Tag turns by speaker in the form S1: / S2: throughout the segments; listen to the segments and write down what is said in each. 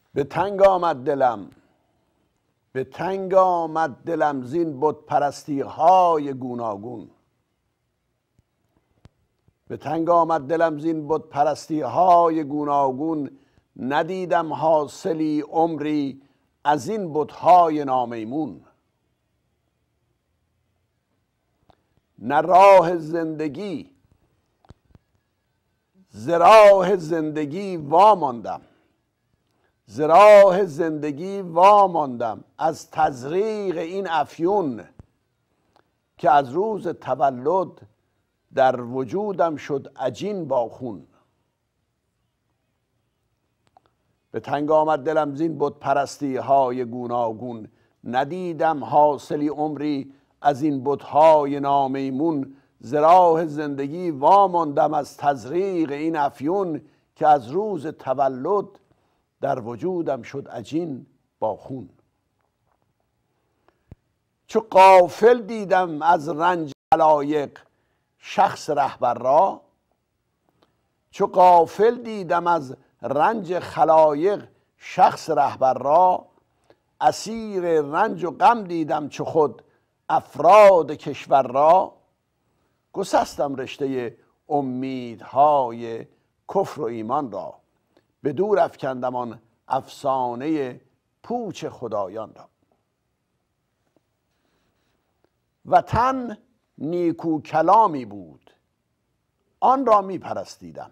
S1: به تنگ آمد دلم، به تنگ آمد دلم زین بت پرستی های گوناگون. به تنگ آمد دلم زین بت پرستی های گوناگون. ندیدم حاصلی عمری از این بت های نامیمون. نه راه زندگی ز راه زندگی واماندم، ز راه زندگی واماندم از تزریق این افیون که از روز تولد در وجودم شد عجین با خون. به تنگ آمد دلم زین بت پرستی های گوناگون. ندیدم حاصلی عمری از این بت های نامیمون. ز راه زندگی واماندم از تزریق این افیون که از روز تولد در وجودم شد عجین با خون. چو غافل دیدم از رنج خلایق شخص رهبر را. چو غافل دیدم از رنج خلایق شخص رهبر را. اسیر رنج و غم دیدم چو خود افراد کشور را. گسستم رشته امیدهای کفر و ایمان را. به دور افکندم آن افسانه پوچ خدایان را. وطن نیکو کلامی بود آن را می پرستیدم.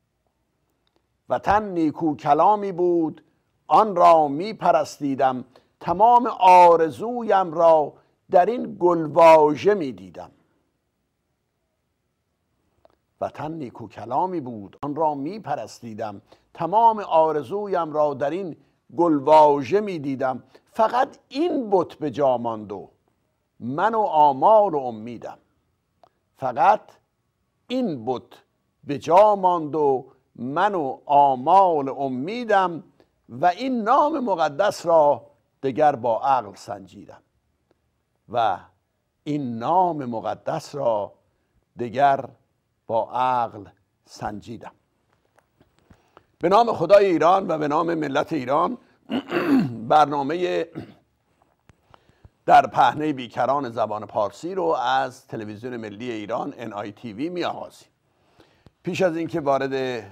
S1: وطن نیکو کلامی بود آن را می پرستیدم. تمام آرزویم را در این گلواژه می دیدم. وطن نیکو کلامی بود آن را می پرستیدم. تمام آرزویم را در این گلواژه می دیدم. فقط این بت به جا ماند و من و آمال و امیدم. فقط این بت به جا ماند و من و آمال و امیدم. و این نام مقدس را دگر با عقل سنجیدم. و این نام مقدس را دگر با عقل سنجیدم. به نام خدای ایران و به نام ملت ایران. برنامه در پهنه بیکران زبان پارسی رو از تلویزیون ملی ایران NITV می آغازیم. پیش از اینکه وارد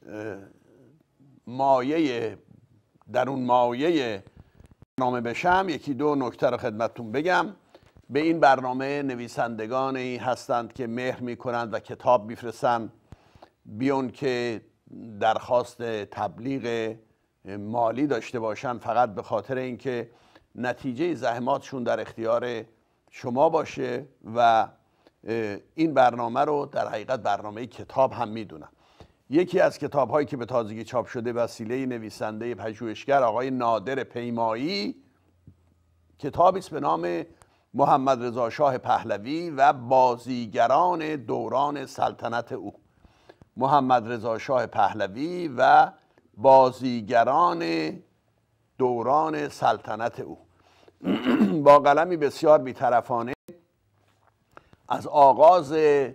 S1: درون مایه برنامه بشم یکی دو نکته رو خدمتتون بگم. به این برنامه نویسندگانی هستند که مهر میکنند و کتاب میفرستند بیان که درخواست تبلیغ مالی داشته باشند، فقط به خاطر اینکه نتیجه زحماتشون در اختیار شما باشه. و این برنامه رو در حقیقت برنامه کتاب هم میدونم. یکی از کتاب هایی که به تازگی چاپ شده وسیله نویسنده پژوهشگر آقای نادر پیمایی، کتابی است به نام محمد رضا شاه پهلوی و بازیگران دوران سلطنت او. محمد رضا شاه پهلوی و بازیگران دوران سلطنت او. با قلمی بسیار بی‌طرفانه از آغاز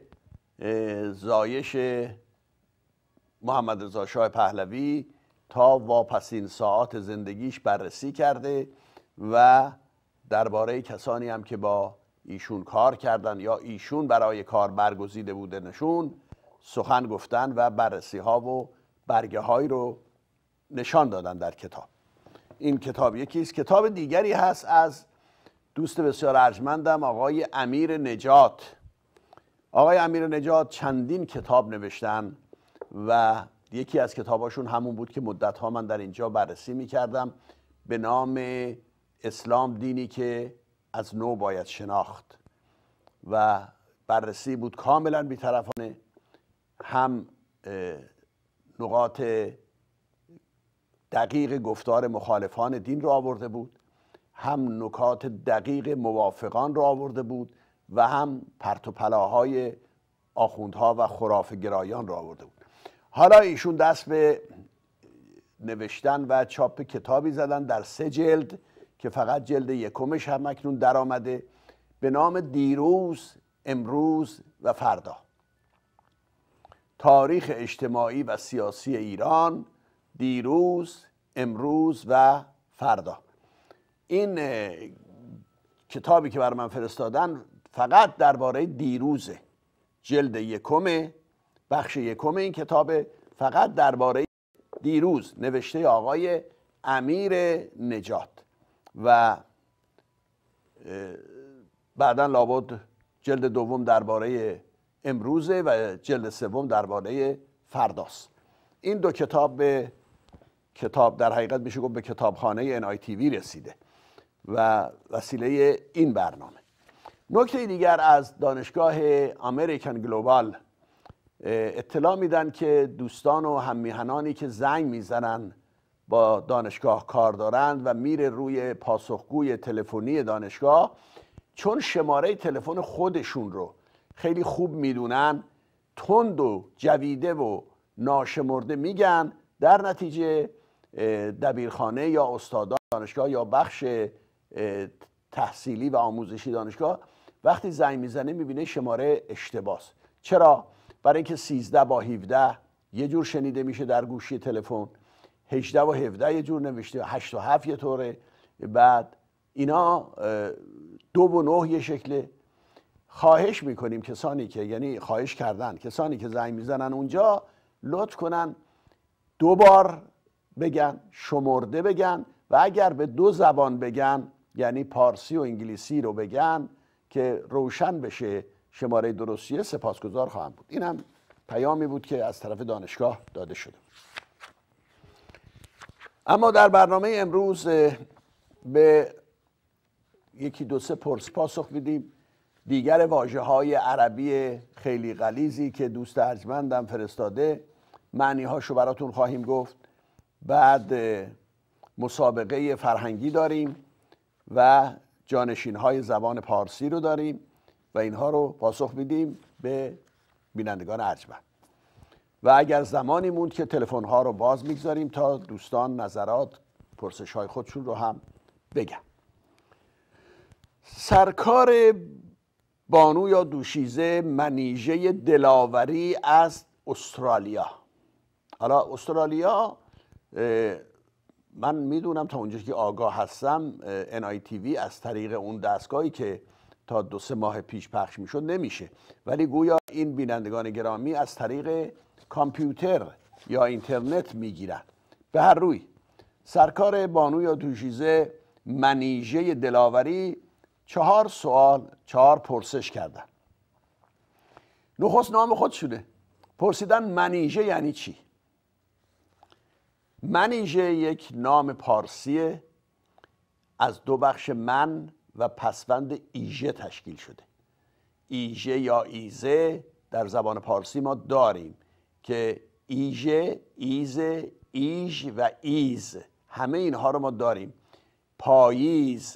S1: زایش محمد رضا شاه پهلوی تا واپسین ساعات زندگیش بررسی کرده و درباره کسانی هم که با ایشون کار کردن یا ایشون برای کار برگزیده بودنشون سخن گفتن و بررسی ها و برگه هایی رو نشان دادن در کتاب. این کتاب یکیست. کتاب دیگری هست از دوست بسیار ارجمندم آقای امیر نجات. آقای امیر نجات چندین کتاب نوشتن و یکی از کتاباشون همون بود که مدتها من در اینجا بررسی میکردم به نام اسلام دینی که از نو باید شناخت. و بررسی بود کاملا بی‌طرفانه، هم نقاط دقیق گفتار مخالفان دین رو آورده بود، هم نکات دقیق موافقان رو آورده بود و هم پرت و پلاهای آخوندها و خرافه گرایان رو آورده بود. حالا ایشون دست به نوشتن و چاپ کتابی زدن در 3 جلد که فقط جلد یکمش هم اکنون در آمده به نام دیروز، امروز و فردا. تاریخ اجتماعی و سیاسی ایران دیروز، امروز و فردا. این کتابی که بر من فرستادن فقط درباره دیروزه، جلد یکم، بخش یکم این کتاب فقط درباره دیروز، نوشته آقای امیر نجات و بعدا لابد جلد دوم درباره امروزه و جلد سوم درباره فرداست. این دو کتاب در حقیقت میشه گفت به کتابخانه NITV رسیده و وسیله این برنامه. نکته دیگر از دانشگاه امریکن گلوبال اطلاع میدن که دوستان و هممیهنانی که زنگ میزنن با دانشگاه کار دارند و میره روی پاسخگوی تلفنی دانشگاه، چون شماره تلفن خودشون رو خیلی خوب میدونن، تند و جویده و ناشمرده میگن، در نتیجه دبیرخانه یا استادان دانشگاه یا بخش تحصیلی و آموزشی دانشگاه وقتی زنگ میزنه میبینه شماره اشتباهه. چرا؟ برای اینکه 13 با 17 یه جور شنیده میشه در گوشی تلفن، 18 و 17 یه جور نوشته، 8 و 7 یه طوره، بعد اینا 2 و 9 یه شکله. خواهش میکنیم کسانی که، یعنی خواهش کردن کسانی که زنگ میزنن اونجا لطف کنن 2 بار بگن، شمرده بگن و اگر به 2 زبان بگن، یعنی پارسی و انگلیسی رو بگن که روشن بشه شماره درستیه، سپاسگزار خواهم بود. این هم پیامی بود که از طرف دانشگاه داده شده. اما در برنامه امروز به 1-2 پرس پاسخ میدیم. دیگر واژه‌های عربی خیلی غلیظی که دوست ارجمندم فرستاده معنی‌هاشو براتون خواهیم گفت. بعد مسابقه فرهنگی داریم و جانشین‌های زبان پارسی رو داریم و اینها رو پاسخ میدیم به بینندگان ارجمند. و اگر زمانی موند که تلفن‌ها رو باز میگذاریم تا دوستان نظرات، پرسش‌های خودشون رو هم بگن. سرکار بانو یا دوشیزه منیژه دلاوری از استرالیا. حالا استرالیا من میدونم تا اونجایی که آگاه هستم NITV از طریق اون دستگاهی که تا 2-3 ماه پیش پخش میشد نمیشه، ولی گویا این بینندگان گرامی از طریق کامپیوتر یا اینترنت میگیرن. به هر روی سرکار بانو یا دوشیزه منیژه دلاوری 4 سوال، 4 پرسش کردن. نخست نام خودشونه پرسیدن منیژه یعنی چی؟ منیژه یک نام پارسیه، از 2 بخش من و پسوند ایژه تشکیل شده. ایژه یا ایزه در زبان پارسی ما داریم که ایژه، ایزه، ایژ و ایز، همه اینها رو ما داریم. پاییز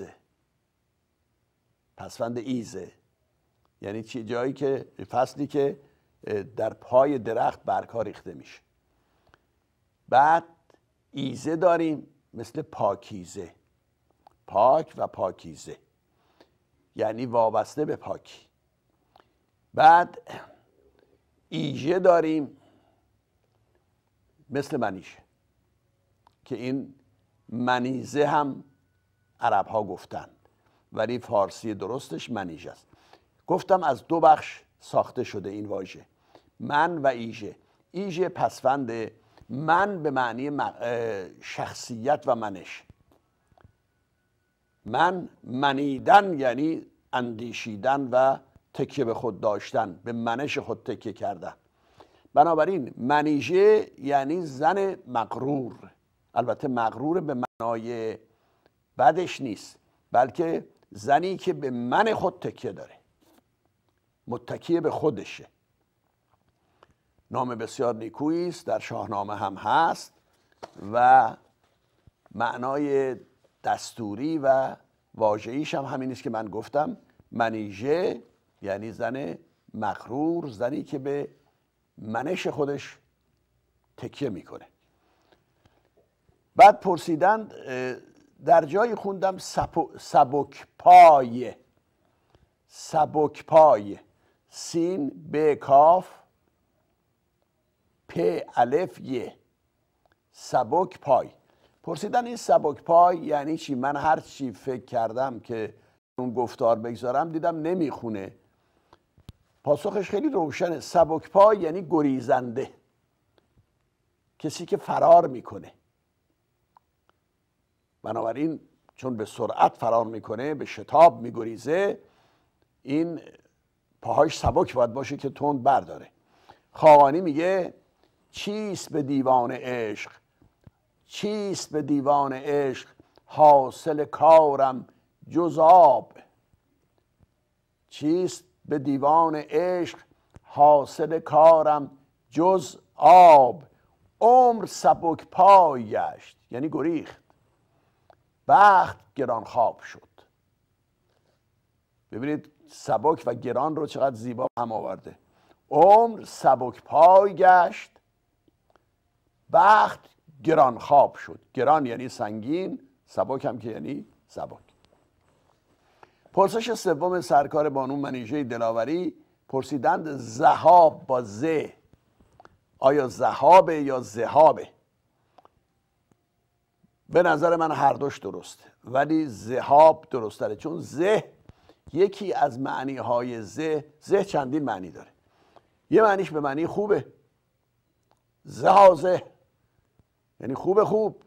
S1: پسوند ایزه یعنی چی؟ جایی که فصلی که در پای درخت برگ‌ها ریخته میشه. بعد ایزه داریم مثل پاکیزه، پاک و پاکیزه یعنی وابسته به پاکی. بعد ایژه داریم مثل منیژه که این منیزه هم عرب ها گفتن ولی فارسی درستش منیژه است. گفتم از 2 بخش ساخته شده این واژه، من و ایژه. ایژه پسوند من به معنی شخصیت و منش. من منیدن یعنی اندیشیدن و تکیه به خود داشتن، به منش خود تکیه کردن. بنابراین منیژه یعنی زن مغرور. البته مغرور به معنای بدش نیست، بلکه زنی که به من خود تکیه داره، متکی به خودشه. نام بسیار نیکویی است، در شاهنامه هم هست و معنای دستوری و واژه‌ایش هم همین است که من گفتم. منیژه یعنی زن مغرور، زنی که به منش خودش تکیه میکنه. بعد پرسیدند، در جایی خوندم سبک پای، سبک پای، سین ب کاف پ الف ی، سبک پای. پرسیدن این سبک پای یعنی چی؟ من هر چی فکر کردم که اون گفتار بگذارم دیدم نمیخونه. پاسخش خیلی روشنه. سبک پای یعنی گریزنده، کسی که فرار میکنه. بنابراین چون به سرعت فرار میکنه، به شتاب میگریزه، این پاهاش سبک باید باشه که تند برداره. خاقانی میگه چیست به دیوان عشق، چیست به دیوان عشق حاصل کارم جز آب. چیست به دیوان عشق حاصل کارم جز آب. عمر سبک پای گشت یعنی گریخت، بخت گران خواب شد. ببینید سبک و گران رو چقدر زیبا هم آورده. عمر سبک پای گشت، بخت گران خواب شد. گران یعنی سنگین، سبک هم که یعنی سبک. پرسش سوم سرکار بانو منیژه دلاوری پرسیدند ذهاب با ز آیا ذهابه یا ذهابه؟ به نظر من هر دوش درسته، ولی ذهاب درست تره، چون زه یکی از معنی های زه چندین معنی داره. یه معنیش به معنی خوبه، زه یعنی خوب.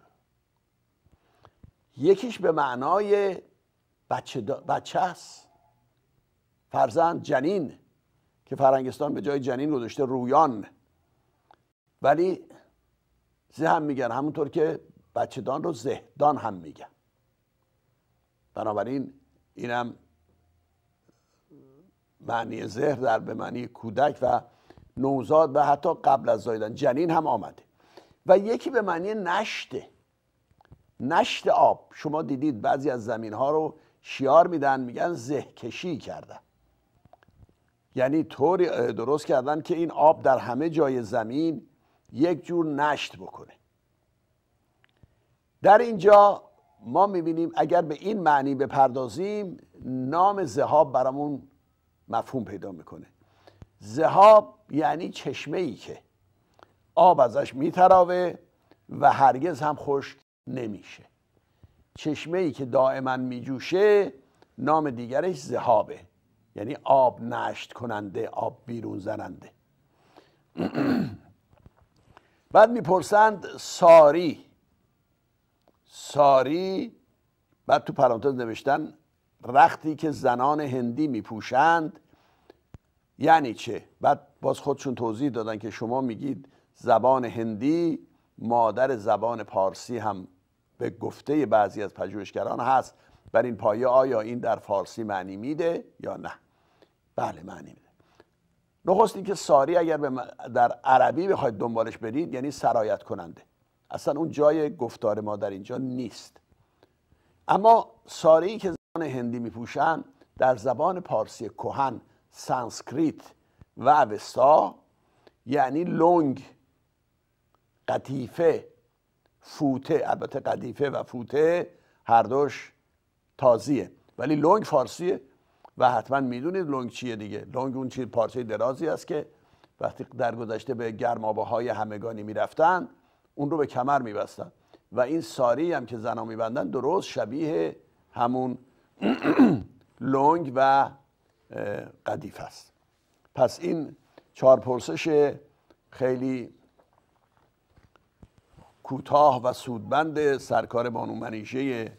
S1: یکیش به معنای بچه است، فرزند، جنین، که فرنگستان به جای جنین گذاشته رویان. ولی زه هم میگن، همونطور که بچه دان رو زهدان هم میگن. بنابراین اینم معنی زهر در به معنی کودک و نوزاد و حتی قبل از زاییدن جنین هم آمده. و یکی به معنی نشته، نشت آب. شما دیدید بعضی از زمین ها رو شیار میدن، میگن زه کشی کردن، یعنی طوری درست کردن که این آب در همه جای زمین یک جور نشت بکنه. در اینجا ما میبینیم اگر به این معنی بپردازیم نام ذهاب برامون مفهوم پیدا میکنه. ذهاب یعنی چشمه ای که آب ازش میتراوه و هرگز هم خشک نمیشه. چشمه ای که دائما میجوشه نام دیگرش ذهابه، یعنی آب نشت کننده، آب بیرون زننده. بعد میپرسند ساری، بعد تو پرانتز نوشتن رختی که زنان هندی میپوشند یعنی چه؟ بعد باز خودشون توضیح دادن که شما میگید زبان هندی مادر زبان پارسی هم به گفته بعضی از پژوهشگران هست. بر این پایه آیا این در فارسی معنی میده یا نه؟ بله معنی میده. نخست که ساری اگر در عربی بخواید دنبالش برید یعنی سرایت کننده، اصلا اون جای گفتار ما در اینجا نیست. اما ساری که زبان هندی میپوشن در زبان پارسی کهن، سانسکریت و اوستا یعنی لنگ، قطیفه، فوته. البته قطیفه و فوته هر دوش تازیه، ولی لنگ فارسیه و حتما میدونید لنگ چیه دیگه. لنگ اون چیز پارچه درازی است که وقتی در گذشته به گرمابه‌های همگانی میرفتن اون رو به کمر میبستن و این ساری هم که زنها میبندن درست شبیه همون لنگ و قدیف است. پس این 4 پرسش خیلی کوتاه و سودمند سرکار بانو منیژه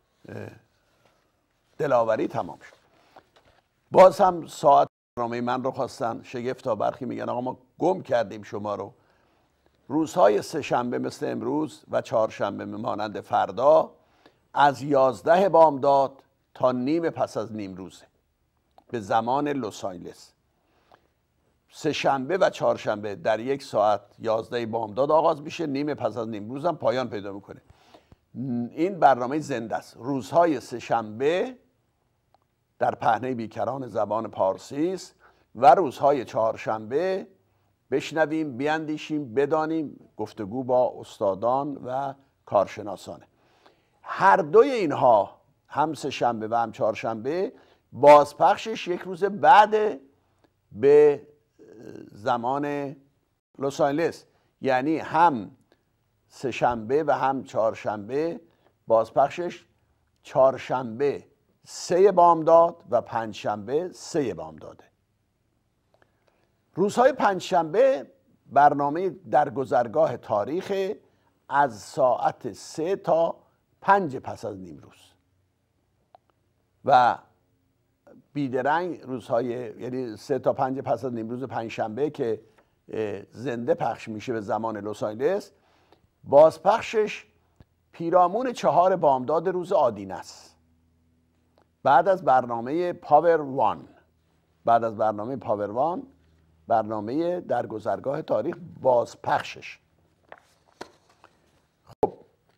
S1: دلاوری تمام شد. باز هم ساعت برنامه من رو خواستن شگفتا. برخی میگن آقا ما گم کردیم شما رو. روزهای سه شنبه مثل امروز و 4 شنبه مانند فردا از 11 بامداد تا نیم پس از نیم روزه به زمان لس آنجلس. سه شنبه و 4 شنبه در 1 ساعت 11 بامداد آغاز میشه، نیم پس از نیم روز هم پایان پیدا میکنه. این برنامه زنده است. روزهای سه شنبه در پهنه بیکران زبان پارسی است و روزهای 4 شنبه بشنویم، بیاندیشیم، بدانیم، گفتگو با استادان و کارشناسانه. هر دوی اینها، هم سه شنبه و هم 4 شنبه، بازپخشش 1 روز بعد به زمان لس آنجلس، یعنی هم سه شنبه و هم چهارشنبه بازپخشش چهارشنبه 3 بامداد و پنجشنبه 3 بامداده. روزهای پنجشنبه برنامه در گذرگاه تاریخ از ساعت 3 تا 5 پس از نیمروز و بیدرنگ روزهای یعنی 3 تا 5 پس از نیمروز پنجشنبه که زنده پخش میشه به زمان لس آنجلس، بازپخشش پیرامون 4 بامداد روز آدینه است. بعد از برنامه پاور وان برنامه در گذرگاه تاریخ بازپخشش. خب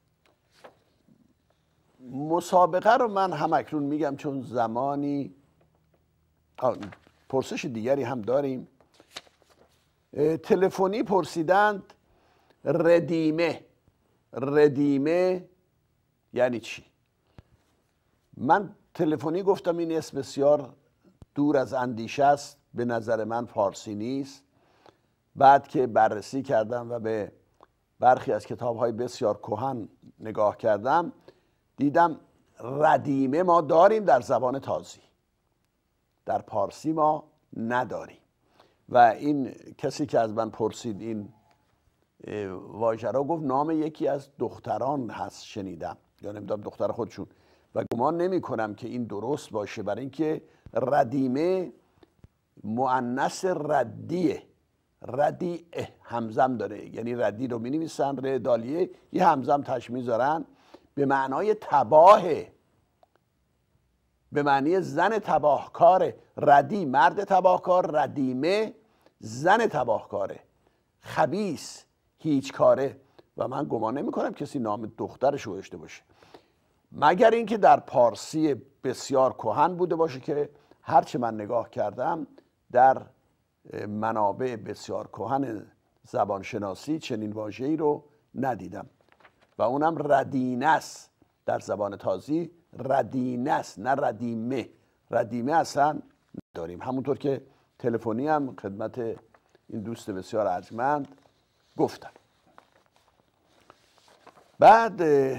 S1: مسابقه رو من هم اکنون میگم چون زمانی پرسش دیگری هم داریم. تلفنی پرسیدند ردیمه یعنی چی؟ من تلفنی گفتم این اسم بسیار دور از اندیشه است، به نظر من فارسی نیست. بعد که بررسی کردم و به برخی از کتاب‌های بسیار کهن نگاه کردم، دیدم ردیمه ما داریم در زبان تازی، در پارسی ما نداریم. و این کسی که از من پرسید این واژه را گفت نام یکی از دختران هست، شنیدم یا نمیدونم دختر خودشون، و گمان نمی کنم که این درست باشه، برای اینکه ردیمه مؤنث ردیه، ردیع همزم داره، یعنی ردی رو می نویسن ر دالیه یه همزم تش میذارن، به معنای تباهه، به معنی زن تباهکاره. ردی مرد تباهکار، ردیمه زن تباهکاره، خبیث، هیچ کاره. و من گمان نمی کنم کسی نام دخترش رو داشته باشه، مگر اینکه در پارسی بسیار کهن بوده باشه که هرچه من نگاه کردم در منابع بسیار کهن زبانشناسی چنین واژه‌ای رو ندیدم و اونم ردینه است. در زبان تازی ردینه است، نه ردیمه. ردیمه اصلا نداریم. همونطور که تلفنی هم خدمت این دوست بسیار ارجمند گفتم. بعد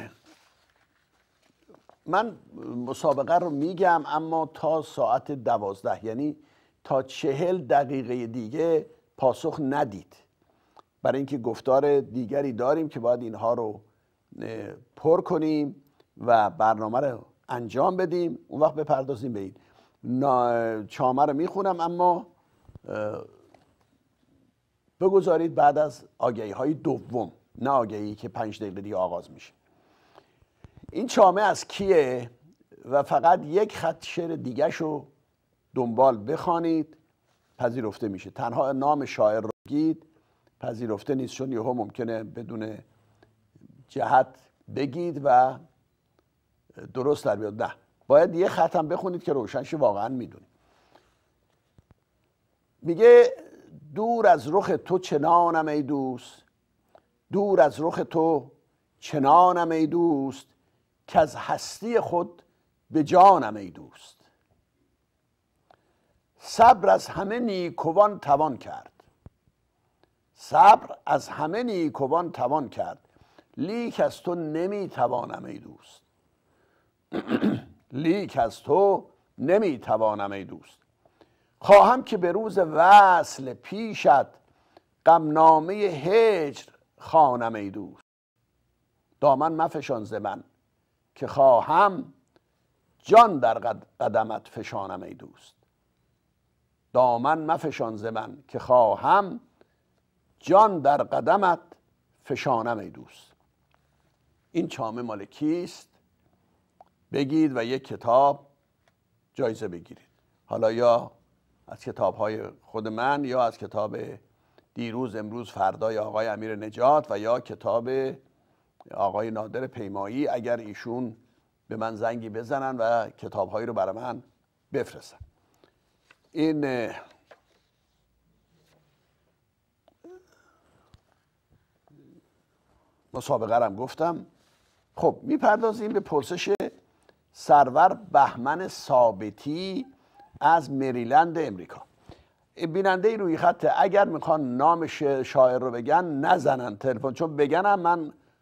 S1: من مسابقه رو میگم اما تا ساعت 12، یعنی تا 40 دقیقه دیگه پاسخ ندید، برای اینکه گفتار دیگری داریم که باید اینها رو پر کنیم و برنامه رو انجام بدیم. اون وقت بپردازیم به این. چامه رو میخونم اما بگذارید بعد از آگهی های دوم، نه آگهی که 5 دقیقه دیگه آغاز میشه. این چامه از کیه؟ و فقط یک خط شعر دیگه شو دنبال بخوانید، پذیرفته میشه. تنها نام شاعر رو بگید پذیرفته نیست، چون یهو ممکنه بدون جهت بگید و درست در بیاد. نه، باید یه خط هم بخونید که روشنش واقعا میدونید. میگه دور از رخ تو چنانم ای دوست، دور از رخ تو چنانم ای دوست، که از هستی خود به جانم ای دوست. صبر از همه نیکوان توان کرد، صبر از همه نیکوان توان کرد، لیک از تو نمی توانم ای دوست. لیک از تو نمی توانم ای دوست. خواهم که به روز وصل پیشت، غمنامه هجر خوانم ای دوست. دامن مفشان ز من که خواهم، جان در قدمت فشانم ای دوست. دامن مفشان ز من که خواهم، جان در قدمت فشانم ای دوست. این چامه مال کیست؟ بگید و یک کتاب جایزه بگیرید. حالا یا از کتاب‌های خود من، یا از کتاب دیروز امروز فردای آقای امیر نجات، و یا کتاب آقای نادر پیمایی اگر ایشون به من زنگی بزنن و کتاب‌هایی رو برای من بفرستن. این مسابقه رو هم گفتم. خب میپردازیم به پرسش سرور بهمن ثابتی از مریلند امریکا. بیننده روی خط، اگر میخوان نام شاعر رو بگن نزنن تلفن، چون بگنم من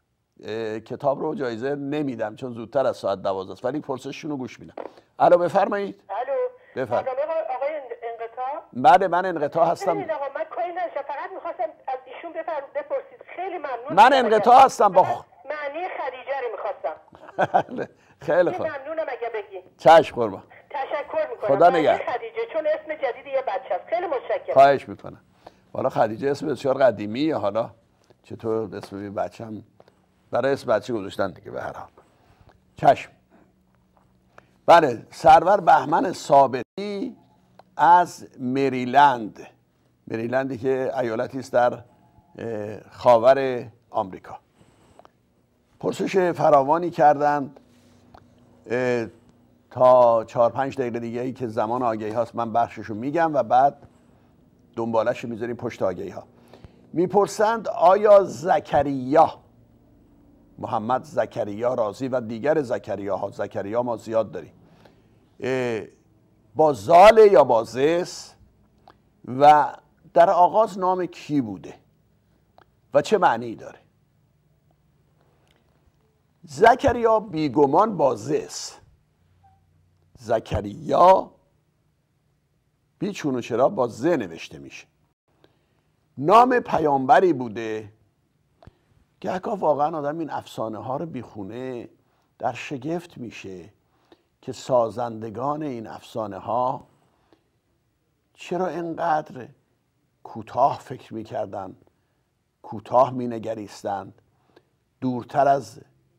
S1: کتاب رو جایزه نمیدم چون زودتر از ساعت 12 است، ولی پرسششون رو گوش میدم. الو بفرمایید.
S2: الو
S1: بفرمایید.
S2: آقای انقطاع.
S1: بله من انقطاع هستم.
S2: ببینید آقا من کاری نداشتم، فقط میخواستم از ایشون بپرسید. خیلی ممنون.
S1: من انقطاع هستم با
S2: معنی خدیجه رو میخواستم.
S1: خیلی خوب.
S2: ممنونم اگه بگی.
S1: چشم قربان.
S2: تشکر میکنم.
S1: خدا نگهدار.
S2: خدیجه چون اسم جدید یه بچه است. خیلی متشکرم.
S1: خواهش میکنم. حالا خدیجه اسم بسیار قدیمیه، حالا چطور اسم بچه‌م برای اسم بچه گذاشتن دیگه به هر حال. چشم. بله سرور بهمن ثابتی از مریلندی که ایالتی است در خاور آمریکا پرسش فراوانی کردند. تا 4-5 دقیقه دیگه ای که زمان آگهی هاست من بخششو میگم و بعد دنبالش میذاریم پشت آگهی ها. میپرسند آیا زکریا، محمد زکریا رازی و دیگر زکریا ها، زکریا ما زیاد داریم، با زال یا با زس و در آغاز نام کی بوده و چه معنی داره؟ زکریا بیگمان با زس، زکریا بیچون و چرا با ز نوشته میشه. نام پیامبری بوده. گهگاه واقعا آدم این افسانه ها رو بیخونه در شگفت میشه که سازندگان این افسانه ها چرا اینقدر کوتاه فکر میکردن، کوتاه مینگریستند، دورتر از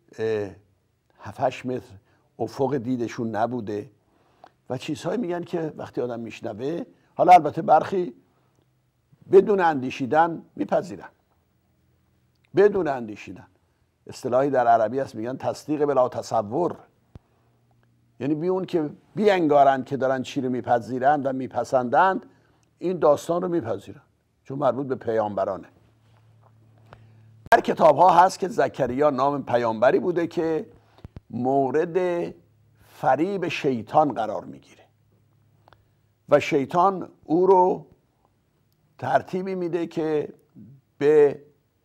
S1: 7-8 متر افق دیدشون نبوده و چیزهایی میگن که وقتی آدم میشنوه، حالا البته برخی بدون اندیشیدن میپذیرن، بدون اندیشیدن. اصطلاحی در عربی هست میگن تصدیق بلا تصور، یعنی بی اون که بی انگارن که دارن چی رو میپذیرند و میپسندند این داستان رو میپذیرن چون مربوط به پیامبرانه. در کتاب ها هست که زکریا نام پیامبری بوده که مورد فریب شیطان قرار میگیره و شیطان او رو ترتیبی میده که به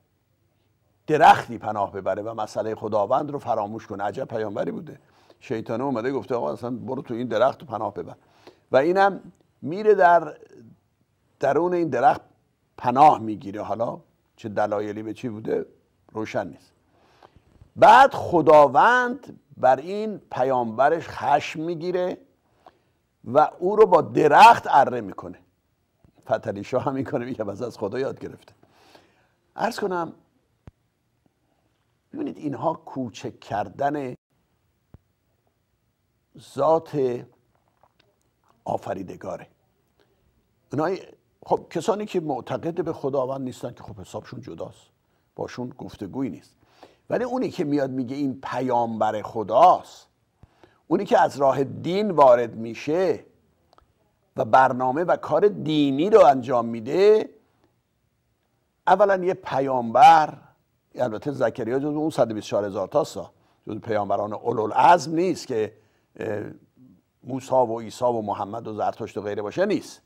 S1: درختی پناه ببره و مسئله خداوند رو فراموش کنه. عجب پیامبری بوده. شیطان اومده گفته آقا اصلا برو تو این درخت رو پناه ببر و اینم میره در درون این درخت پناه میگیره. حالا چه دلایلی به چی بوده روشن نیست. بعد خداوند بر این پیامبرش خشم میگیره و او رو با درخت اره میکنه. فتحعلی شاه هم میکنه، میگه از خدا یاد گرفته. عرض کنم ببینید اینها کوچک کردن ذات آفریدگاره. اونای خب کسانی که معتقد به خداوند نیستن که خب حسابشون جداست، باشون گفتگویی نیست. ولی اونی که میاد میگه این پیامبر خداست، اونی که از راه دین وارد میشه و برنامه و کار دینی رو انجام میده، اولا یه پیامبر، البته زکریا جزو اون 124,000 تاست، جزو پیامبران اولوالعزم نیست که موسی و عیسی و محمد و زرتشت و غیره باشه، نیست.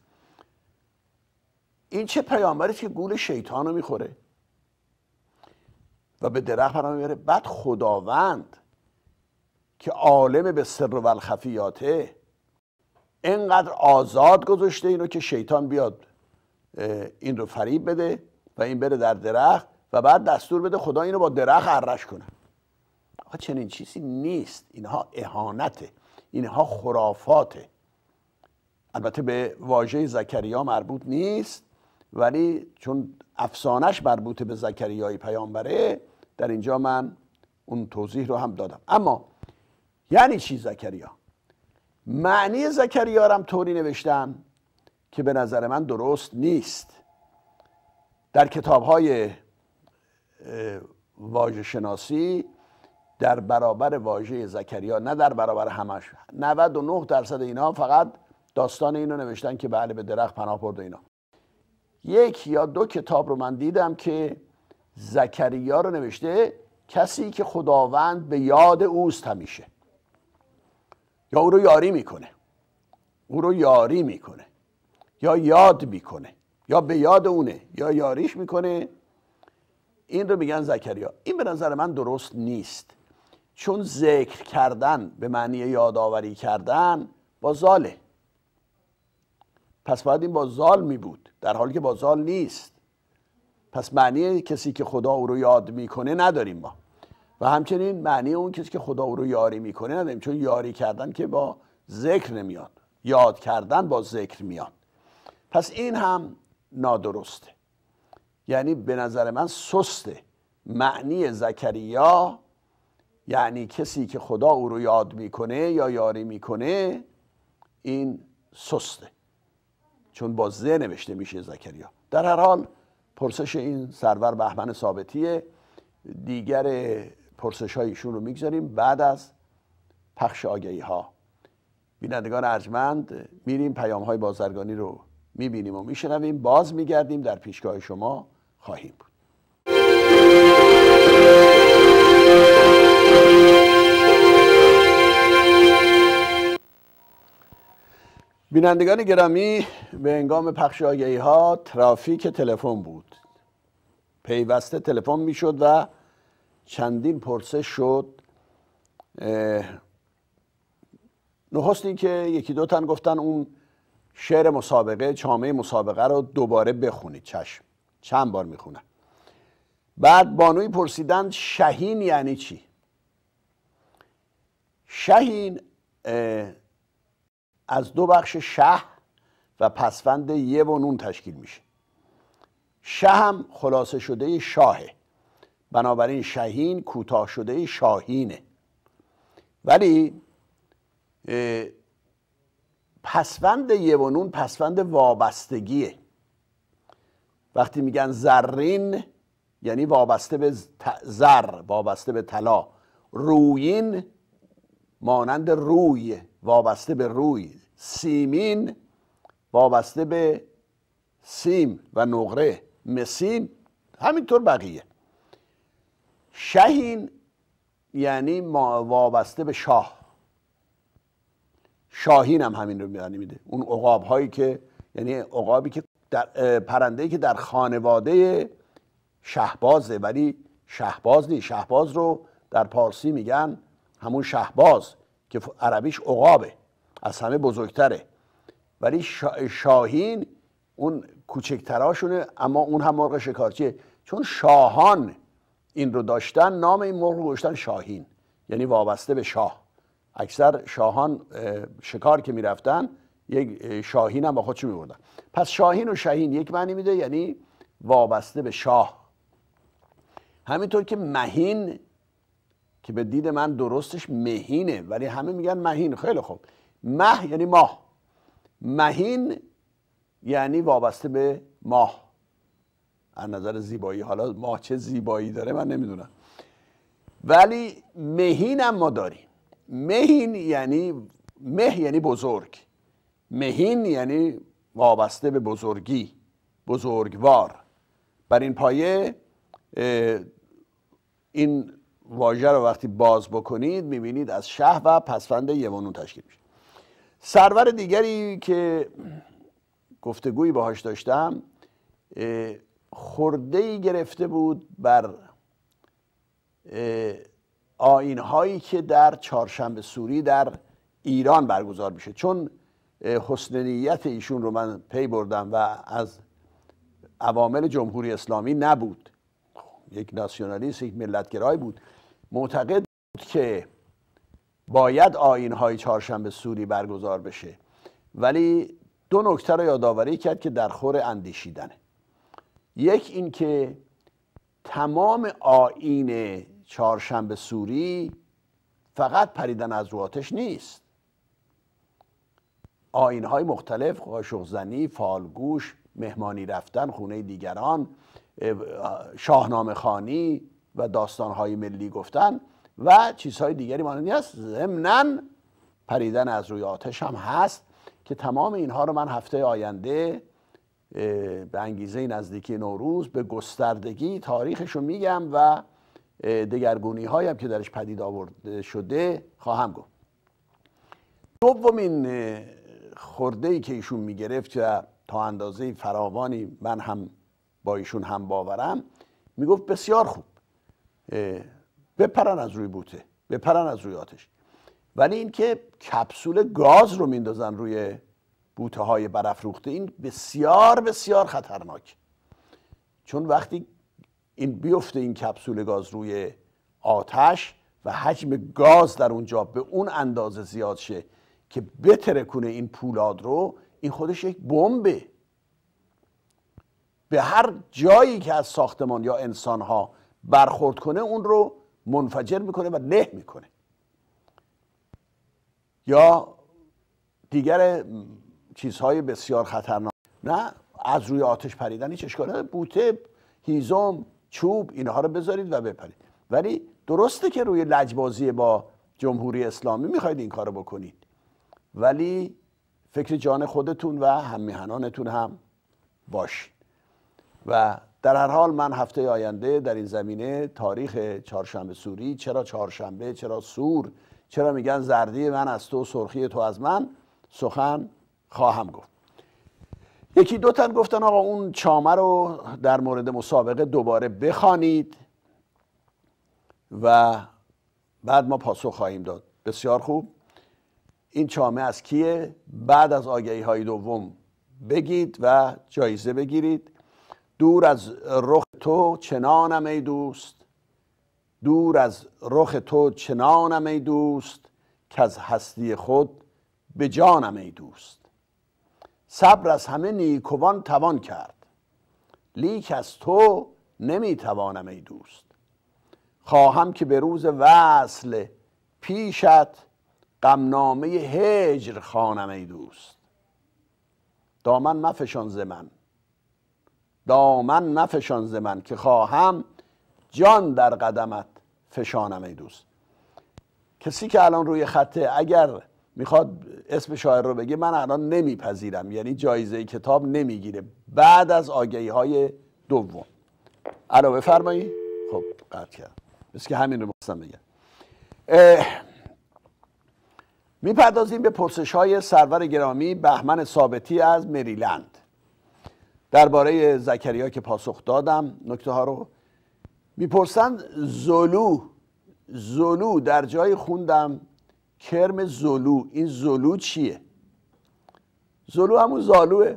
S1: این چه پیامبری که گول شیطان رو میخوره و به درخت پناه میبره. بعد خداوند که عالم به سر و الخفیاته اینقدر آزاد گذاشته اینو که شیطان بیاد این رو فریب بده و این بره در درخت و بعد دستور بده خدا اینو با درخت ارش کنه. آقا چنین چیزی نیست. اینها اهانته، اینها خرافاته. البته به واژه زکریا مربوط نیست، ولی چون افسانش مربوط به زکریای پیامبره در اینجا من اون توضیح رو هم دادم. اما یعنی چی زکریا؟ معنی زکریا رو هم طوری نوشتم که به نظر من درست نیست. در کتاب‌های واژه شناسی در برابر واژه زکریا، نه در برابر همش، 99% اینا فقط داستان اینو نوشتن که بله به درخت پناه برد و اینا. 1 یا 2 کتاب رو من دیدم که زکریا رو نوشته کسی که خداوند به یاد اوست همیشه، یا او رو یاری میکنه، او رو یاری میکنه، یا یاد میکنه، یا به یاد اونه، یا یاریش میکنه. این رو میگن زکریا. این به نظر من درست نیست، چون ذکر کردن به معنی یادآوری کردن با زاله، پس باید این با زال می بود، در حالی که با زال نیست. پس معنی کسی که خدا او رو یاد میکنه نداریم ما، و همچنین معنی اون کسی که خدا او رو یاری میکنه نداریم، چون یاری کردن که با ذکر نمیاد، یاد کردن با ذکر میاد. پس این هم نادرسته، یعنی به نظر من سسته. معنی زکریا یعنی کسی که خدا او رو یاد میکنه یا یاری میکنه، این سسته، چون با ز نوشته میشه زکریا. در هر حال پرسش این سرور بهمن ثابتیه. دیگر پرسش های ایشون رو میگذاریم بعد از پخش آگهی ها. بینندگان ارجمند، میریم پیام های بازرگانی رو میبینیم و میشنویم، باز میگردیم در پیشگاه شما خواهیم بود. بینندگان گرامی، به هنگام پخش آگهی ها ترافیک تلفن بود، پیوسته تلفن میشد و چندین پرسش شد. نخست این که یکی دو تن گفتن اون شعر مسابقه، چامه مسابقه رو دوباره بخونید. چشم، چند بار میخونن. بعد بانوی پرسیدند شهین یعنی چی؟ شهین از دو بخش شه و پسوند یه و نون تشکیل میشه. شه هم خلاصه شده شاهه، بنابراین شهین کوتاه شده شاهینه. ولی پسوند یه و نون پسوند وابستگیه. وقتی میگن زرین یعنی وابسته به زر، وابسته به طلا. رویین مانند روی، وابسته به روی. سیمین وابسته به سیم و نقره. مسین همینطور بقیه. شهین یعنی وابسته به شاه. شاهین هم همین رو معنی میده. اون عقاب هایی که، یعنی عقابی که پرنده‌ای که در خانواده شهبازه، ولی شهباز نیست. شهباز رو در پارسی میگن همون شهباز که عربیش عقابه، از همه بزرگتره. ولی شاهین اون کوچکتراشونه، اما اون هم مرغ شکارچیه. چون شاهان این رو داشتن، نام این مرغ رو گذاشتن شاهین، یعنی وابسته به شاه. اکثر شاهان شکار که میرفتن یک شاهین هم با خودشون میبردن. پس شاهین و شهین یک معنی میده، یعنی وابسته به شاه. همینطور که مهین، که به دید من درستش مهینه ولی همه میگن مهین. خیلی خوب، مه یعنی ماه، مهین یعنی وابسته به ماه. از نظر زیبایی، حالا ماه چه زیبایی داره من نمیدونم، ولی مهین هم ما داریم. مهین یعنی مه یعنی بزرگ، مهین یعنی وابسته به بزرگی، بزرگوار. بر این پایه این واژه رو وقتی باز بکنید میبینید از شه و پسوند یه و نون تشکیل میشه. سرور دیگری که گفتگویی باهاش داشتم خرده‌ای گرفته بود بر آیین‌هایی که در چهارشنبه سوری در ایران برگزار میشه. چون حسن نیت ایشون رو من پی بردم و از عوامل جمهوری اسلامی نبود، یک ناسیونالیست، یک ملتگرای بود، معتقد بود که باید آیین‌های چهارشنبه سوری برگزار بشه، ولی دو نکته رو یادآوری کرد که در خور اندیشیدنه. یک این که تمام آیین چهارشنبه سوری فقط پریدن از رو آتش نیست. آیین‌های مختلف، قاشق زنی، فالگوش، مهمانی رفتن، خونه دیگران، شاهنامه خوانی و داستان‌های ملی گفتن و چیزهای دیگری مانندی هست. ضمناً پریدن از روی آتش هم هست که تمام اینها رو من هفته آینده به انگیزه نزدیکی نوروز به گستردگی تاریخشو میگم و دگرگونی هایی هم که درش پدید آورده شده خواهم گفت. دومین خورده‌ای که ایشون میگرفت و تا اندازه فراوانی من هم با ایشون هم باورم، میگفت بسیار خوب، بپرن از روی بوته، بپرن از روی آتش. ولی اینکه کپسول گاز رو میندازن روی بوته های برافروخته، این بسیار بسیار خطرناک. چون وقتی این بیفته این کپسول گاز روی آتش و حجم گاز در اونجا به اون اندازه زیاد شه که بترکونه این پولاد رو، این خودش یک بمبه. به هر جایی که از ساختمان یا انسانها برخورد کنه اون رو منفجر میکنه و له میکنه. یا دیگر چیزهای بسیار خطرناک. نه از روی آتش پریدن هیچ اشکالی نداره، بوته، هیزم، چوب، اینها رو بذارید و بپرید. ولی درسته که روی لجبازی با جمهوری اسلامی میخواید این کارو بکنید، ولی فکر جان خودتون و هممیهنانتون هم باشید. و در هر حال من هفته آینده در این زمینه تاریخ چهارشنبه سوری، چرا چهارشنبه، چرا سور، چرا میگن زردی من از تو، سرخی تو از من، سخن خواهم گفت. یکی دو تن گفتن آقا اون چامه رو در مورد مسابقه دوباره بخوانید و بعد ما پاسخ خواهیم داد. بسیار خوب. این چامه از کیه؟ بعد از آگهی های دوم بگید و جایزه بگیرید. دور از رخ تو چنانم ای دوست، دور از رخ تو چنانم ای دوست، که از هستی خود به جانم ای دوست. صبر از همه نیکوان توان کرد، لیک از تو نمی توانم ای دوست. خواهم که به روز وصل پیشت، غمنامه هجر خوانم ای دوست. دامن مفشان ز من، دامن مفشان ز من، که خواهم جان در قدمت فشانم ای دوست. کسی که الان روی خطه اگر میخواد اسم شاعر رو بگه من الان نمیپذیرم، یعنی جایزه کتاب نمیگیره بعد از آگهی های دوم. الو بفرمایید. خب قطع کردم، بس که همین رو می‌خواستم بگم. میپردازیم به پرسش های سرور گرامی بهمن ثابتی از مریلند. درباره زکریا که پاسخ دادم نکته ها رو میپرسند. زولو در جای خوندم کرم زولو، این زولو چیه؟ زولو همون زالوه،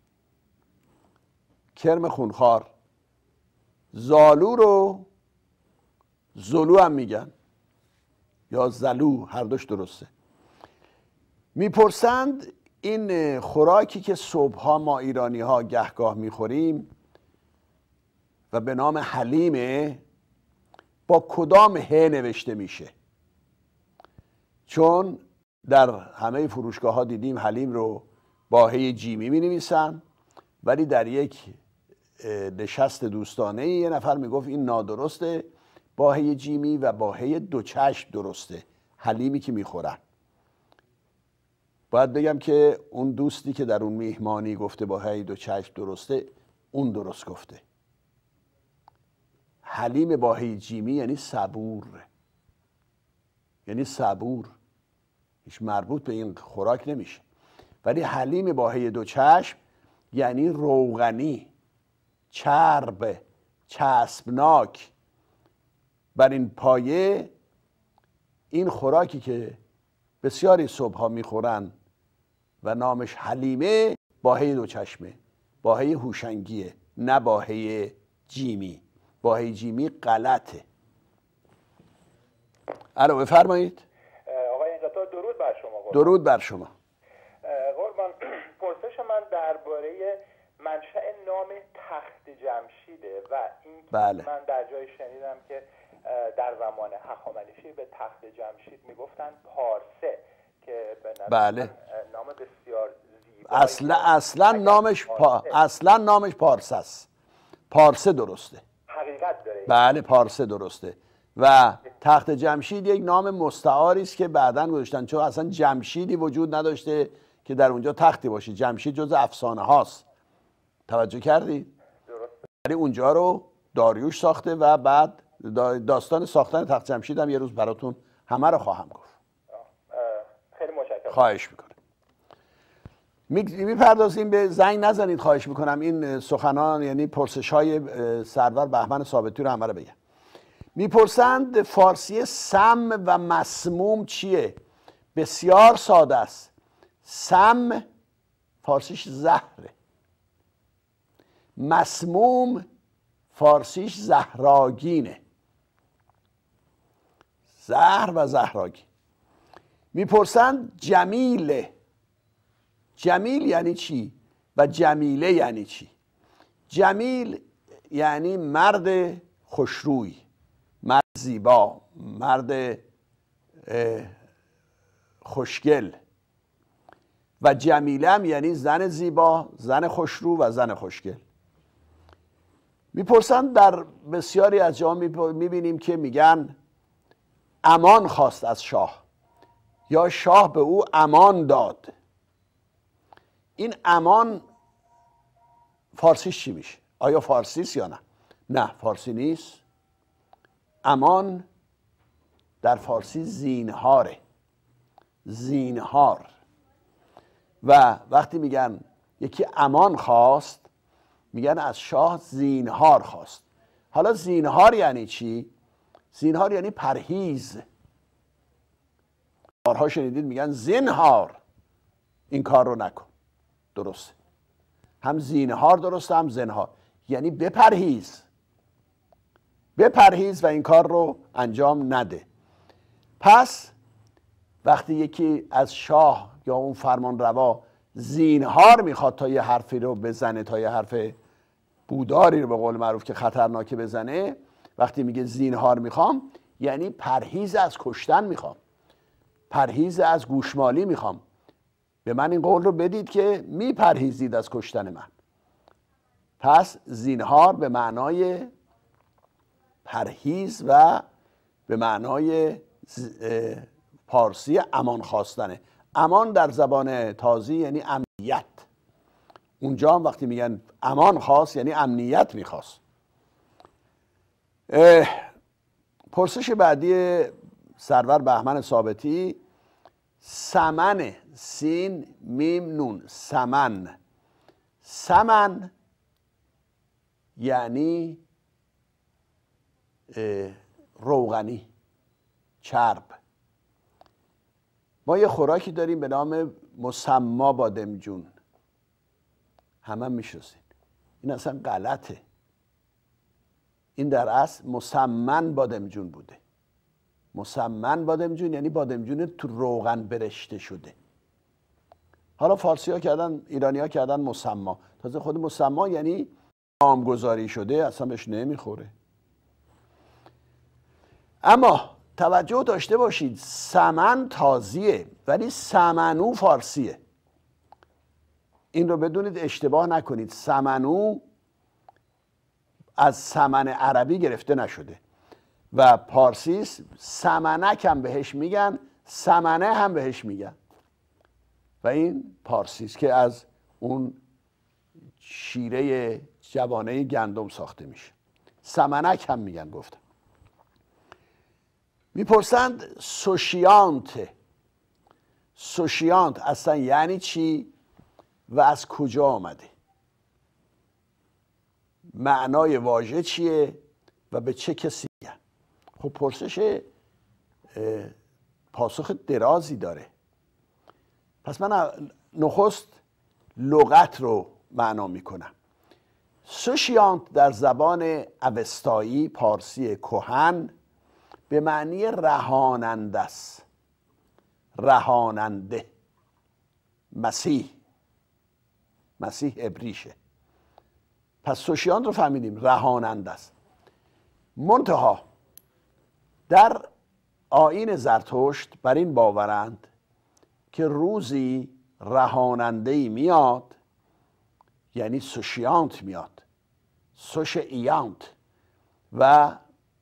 S1: کرم خونخوار. زالو رو زولو هم میگن یا زلو، هر دوش درسته. میپرسند این خوراکی که صبحها ما ایرانی ها گهگاه میخوریم و به نام حلیمه، با کدام ه نوشته میشه؟ چون در همه فروشگاه ها دیدیم حلیم رو با ه جیمی می نویسن، ولی در یک نشست دوستانه یه نفر میگفت این نادرسته، با ه جیمی و با ه دو چشم درسته حلیمی که میخورن. باید بگم که اون دوستی که در اون میهمانی گفته با ه دو چشم درسته، اون درست گفته. حلیم با ه جیمی یعنی صبور، یعنی صبور، هیچ مربوط به این خوراک نمیشه. ولی حلیم با ه دو چشم یعنی روغنی، چرب، چسبناک. بر این پایه این خوراکی که بسیاری صبحها میخورن و نامش حلیمه، با ه دو چشمه، با ه هوشنگیه، نه با ه جیمی. با ه جیمی غلطه. الو بفرمایید.
S3: آقای انقطاع درود بر شما.
S1: درود بر شما.
S3: قربان، پرسش من درباره منشأ نام تخت جمشیده و این
S1: بله.
S3: من در جای شنیدم که در زمان هخامنشی به تخت جمشید میگفتن پارسه که به نظر
S1: بله.
S3: نام بسیار زیبایی.
S1: اصلا نامش پارسه است. پارسه درسته.
S3: حقیقت داره.
S1: بله پارسه درسته. و تخت جمشید یک نام مستعاری است که بعداً گذاشتن، چون اصلا جمشیدی وجود نداشته که در اونجا تختی باشه. جمشید جز افسانه هاست. توجه کردی؟
S3: درسته.
S1: ولی اونجا رو داریوش ساخته و بعد داستان ساختن تخت جمشید هم یه روز براتون همه رو خواهم گفت.
S3: خیلی متشکرم.
S1: خواهش میکنم. میپردازیم به زنگ نزنید خواهش میکنم، این سخنان یعنی پرسش های سرور بهمن ثابتی رو همه رو بگم. میپرسند فارسی سم و مسموم چیه؟ بسیار ساده است. سم فارسیش زهره، مسموم فارسیش زهراگینه، زهر و زهراگین. میپرسند جمیله، جمیل یعنی چی و جمیله یعنی چی؟ جمیل یعنی مرد خوشروی، مرد زیبا، مرد خوشگل. و جمیله هم یعنی زن زیبا، زن خوشرو و زن خوشگل. میپرسند در بسیاری از جاها میبینیم که میگن امان خواست از شاه یا شاه به او امان داد. این امان فارسیش چی میشه؟ آیا فارسی است یا نه؟ نه فارسی نیست. امان در فارسی زینهاره، زینهار. و وقتی میگن یکی امان خواست میگن از شاه زینهار خواست. حالا زینهار یعنی چی؟ زینهار یعنی پرهیز. بارها شنیدید میگن زینهار این کار رو نکن. درسته، هم زینهار درسته هم زنهار، یعنی بپرهیز، بپرهیز و این کار رو انجام نده. پس وقتی یکی از شاه یا اون فرمان روا زینهار میخواد تا یه حرفی رو بزنه، تا یه حرف بوداری رو به قول معروف که خطرناکه بزنه، وقتی میگه زینهار میخوام یعنی پرهیز از کشتن میخوام، پرهیز از گوشمالی میخوام. به من این قول رو بدید که میپرهیزید از کشتن من. پس زینهار به معنای پرهیز و به معنای پارسی امان خواستنه. امان در زبان تازی یعنی امنیت. اونجا هم وقتی میگن امان خواست یعنی امنیت میخواست. پرسش بعدی سرور بهمن ثابتی، سمن، سین میم نون، سمن. سمن یعنی روغنی، چرب. ما یه خوراکی داریم به نام مسما بادمجون، همه میشناسین. این اصلا غلطه. این در اصل مسمن بادمجون بوده. مسمن بادمجون یعنی بادمجون تو روغن برشته شده. حالا فارسی ها کردن، ایرانی ها کردن مسما. تازه خود مسما یعنی نامگذاری شده، اصلا بهش نمیخوره. اما توجه داشته باشید، سمن تازیه ولی سمنو فارسیه. این رو بدونید، اشتباه نکنید. سمنو از سمن عربی گرفته نشده و پارسی سمنک هم بهش میگن، سمنه هم بهش میگن و این پارسی است که از اون شیره جوانه گندم ساخته میشه. سمنک هم میگن. گفتم میپرسند سوشیانت، سوشیانت اصلا یعنی چی و از کجا آمده؟ معنای واژه چیه و به چه کسی میگن؟ خب پرسش پاسخ درازی داره. پس من نخست لغت رو معنا میکنم. سوشیانت در زبان اوستایی پارسی کهن به معنی رهاننده است. رهاننده. مسیح، مسیح عبریشه. پس سوشیانت رو فهمیدیم، رهاننده است. منتها در آیین زرتشت بر این باورند که روزی رهاننده‌ای میاد، یعنی سوشیانت میاد، سوشیانت، و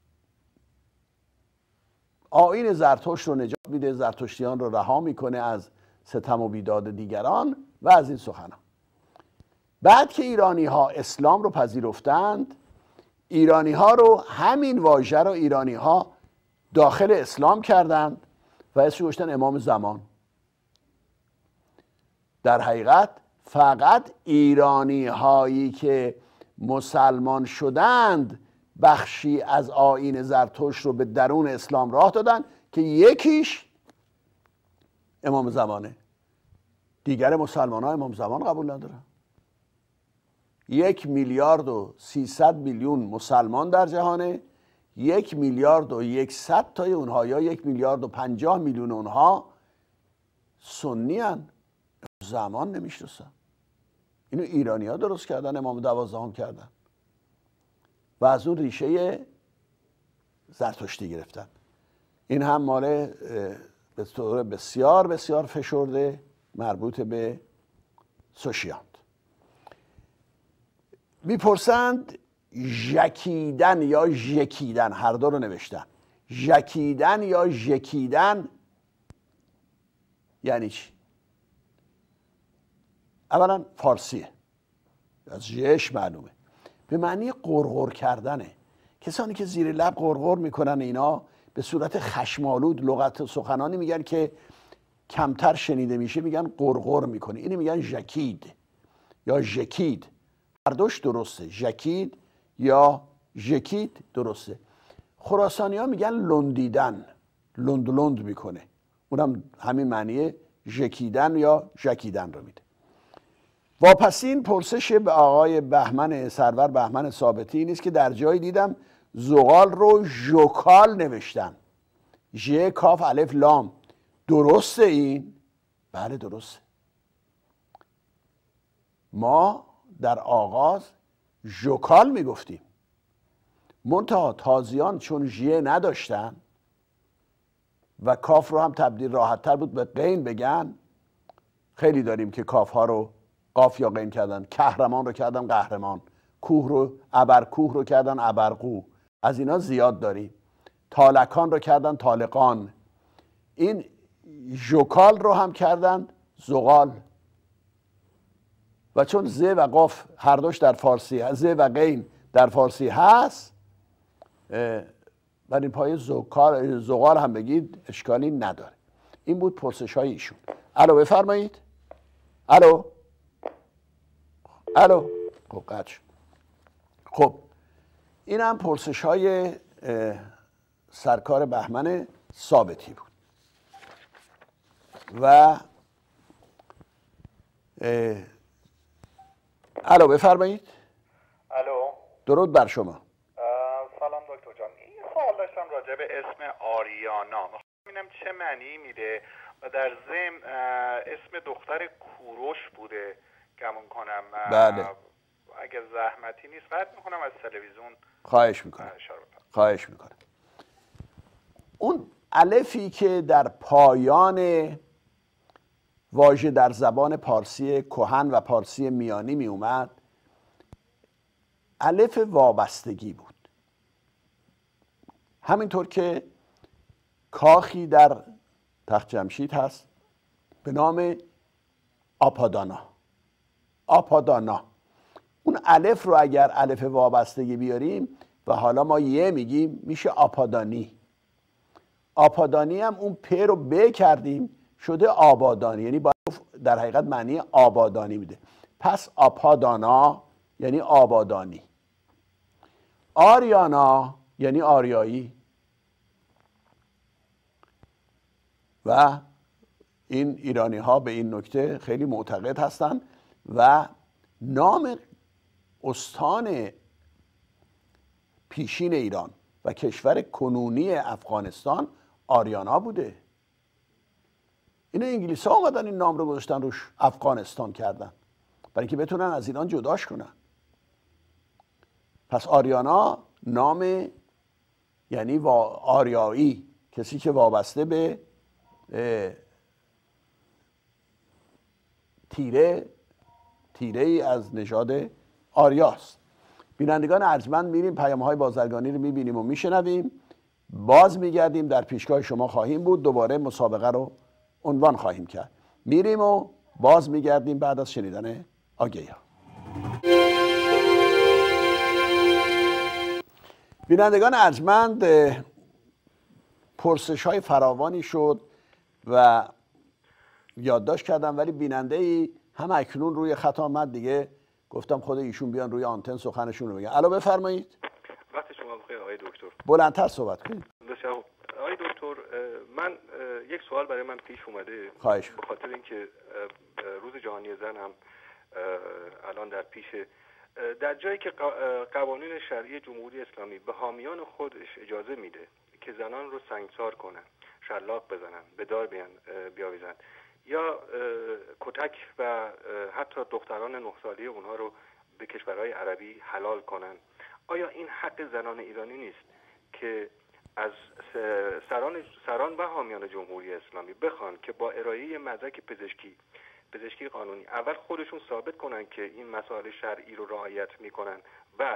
S1: آیین زرتشت رو نجات میده، زرتشتیان رو رها میکنه از ستم و بیداد دیگران و از این سخنان. بعد که ایرانی ها اسلام رو پذیرفتند، ایرانی ها رو، همین واژه رو ایرانی ها داخل اسلام کردند و اسمش گذاشتن امام زمان. در حقیقت فقط ایرانی هایی که مسلمان شدند بخشی از آیین زرتشت رو به درون اسلام راه دادن که یکیش امام زمانه. دیگر مسلمان ها امام زمان قبول ندارن. 1,300,000,000 مسلمان در جهانه، 1,100,000,000 تای اونها یا 1,50,000,000 اونها سنی هن. زمان نمیشناسن. اینو ایرانی ها درست کردن، امام 12 کردن و از اون ریشه زرتشتی گرفتن. این هم مال به طور بسیار بسیار فشرده مربوط به سوشیاند. میپرسند ژکیدن یا ژکیدن، هر دو رو نوشتن، ژکیدن یا ژکیدن یعنی چی؟ اولا فارسیه، از ژش معلومه، به معنی قرقر کردنه. کسانی که زیر لب قرقر میکنن اینا به صورت خشمالود لغت سخنانی میگن که کمتر شنیده میشه، میگن قرقر میکنه. اینو میگن ژکید یا ژکید. هر دوش درسته، ژکید یا ژکید درسته. خراسانی ها میگن لندیدن، لند لند میکنه، اونم همین معنی ژکیدن یا ژکیدن رو میده. واپسین پرسش به آقای بهمن سرور بهمن ثابتی نیست که در جایی دیدم زغال رو ژوکال نوشتن، ژ کاف الف لام، درسته این؟ بله درسته. ما در آغاز ژوکال میگفتیم، منتها تازیان چون ژ نداشتن و کاف رو هم تبدیل راحت تر بود به قین بگن، خیلی داریم که کاف ها رو قاف یا قین کردن. کهرمان رو کردن قهرمان، کوه رو ابرکوه رو کردن ابرقو، از اینا زیاد داریم. تالکان رو کردن طالقان. این ژوکال رو هم کردن زغال. و چون ز و قاف هر دوش در فارسی هست، ز و قین در فارسی هست، بر این پایه زغال هم بگید اشکالی نداره. این بود پرسش های ایشون. الو بفرمایید. الو الو. خب قطع شد. خب این هم پرسش های سرکار بهمن ثابتی بود و الو بفرمایید.
S3: الو،
S1: درود بر شما.
S3: سلام دکتر جان. این سوال داشتم راجع به اسم آریانا، میخوام ببینم چه معنی میده و در ضمن اسم دختر کوروش بوده گمون کنم.
S1: بله.
S3: اگر زحمتی نیست قطع میکنم از تلویزیون.
S1: خواهش میکنم. خواهش میکنم. اون الفی که در پایان واژه در زبان پارسی کهن و پارسی میانی می اومد، الف وابستگی بود. همینطور که کاخی در تخت جمشید هست به نام آپادانا. آپادانا، اون الف رو اگر الف وابستگی بیاریم و حالا ما یه میگیم میشه آپادانی. آپادانی هم اون پ رو ب کردیم شده آبادانی، یعنی در حقیقت معنی آبادانی میده. پس آپادانا یعنی آبادانی. آریانا یعنی آریایی. و این ایرانی ها به این نکته خیلی معتقد هستند و نام استان پیشین ایران و کشور کنونی افغانستان آریانا بوده. این انگلیس ها آمدن این نام رو گذاشتن روش، افغانستان کردن برای اینکه بتونن از ایران جداش کنن. پس آریانا نام یعنی آریایی، کسی که وابسته به تیره ای از نژاد آریاست. بینندگان ارجمند، میریم پیام‌های بازرگانی رو میبینیم و میشنویم، باز میگردیم در پیشگاه شما خواهیم بود، دوباره مسابقه رو عنوان خواهیم کرد. میریم و باز میگردیم بعد از شنیدن آگهی‌ها. بینندگان ارجمند، پرسش های فراوانی شد و یادداشت کردم، ولی بیننده ای هم اکنون روی خط آمد دیگه، گفتم خود ایشون بیان روی آنتن سخنشون رو بگن. الو بفرمایید.
S4: وقت شما بخیر آقای دکتر.
S1: بلندتر صحبت کنید.
S4: بسیار آقای دکتر، من یک سوال برای من پیش اومده.
S1: خواهش.
S4: به خاطر اینکه روز جهانی زن هم الان در پیشه، در جایی که قوانین شرعی جمهوری اسلامی به حامیان خودش اجازه میده که زنان رو سنگسار کنن، شلاق بزنن، به دار بیاویزن یا کتک و حتی دختران 9 ساله اونها رو به کشورهای عربی حلال کنن، آیا این حق زنان ایرانی نیست که از سران و حامیان جمهوری اسلامی بخوان که با ارائه مدرک پزشکی قانونی اول خودشون ثابت کنن که این مسائل شرعی رو رعایت میکنن و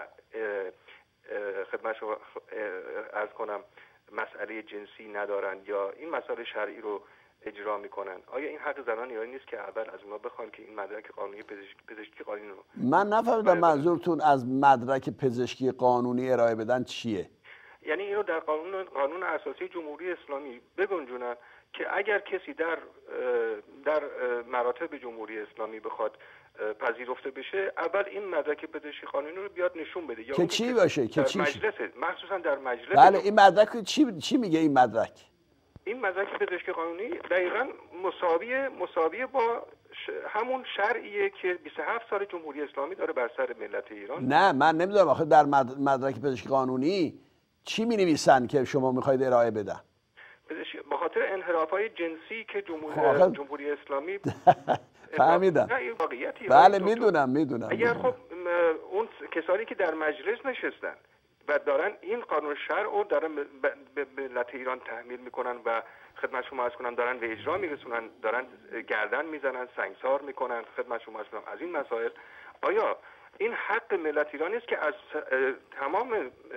S4: خدمت شما عرض کنم مسئله جنسی ندارن یا این مسائل شرعی رو اجرا میکنن؟ آیا این حق زنان ایرانی نیست که اول از اونا بخوان که این مدرک قانونی پزشکی قانونی رو؟
S1: من نفهمیدم منظورتون از مدرک پزشکی قانونی ارائه بدن چیه؟
S4: یعنی اینو در قانون اساسی جمهوری اسلامی بگنجونن که اگر کسی در مراتب جمهوری اسلامی بخواد پذیرفته بشه، اول این مدرک پزشکی قانونی رو بیاد نشون بده. یا
S1: که چی باشه؟ که چی؟
S4: مخصوصا در مجلس.
S1: بله، این مدرک چی میگه این مدرک؟
S4: این مدرک پزشکی قانونی دقیقاً مساویه با همون شرعیه که 27 سال جمهوری اسلامی داره بر سر ملت ایران.
S1: نه، من نمیدونم آخه در مدرک پزشکی قانونی چی می‌نویسن که شما می‌خواید ارائه بدن؟
S4: به خاطر انحراف‌های جنسی که جمهوری اسلامی
S1: فهمیدم. بله میدونم.
S4: اگر خب اون کسانی که در مجلس نشستن و دارن این قانون شرع رو دارن به ملت ایران تحمیل میکنن و خدمت شما عرض کنم دارن به اجرا میرسونن، دارن گردن میزنن، سنگسار میکنن، خدمت شما عرض کنم از این مسائل، آیا این حق ملت ایرانی است که از تمام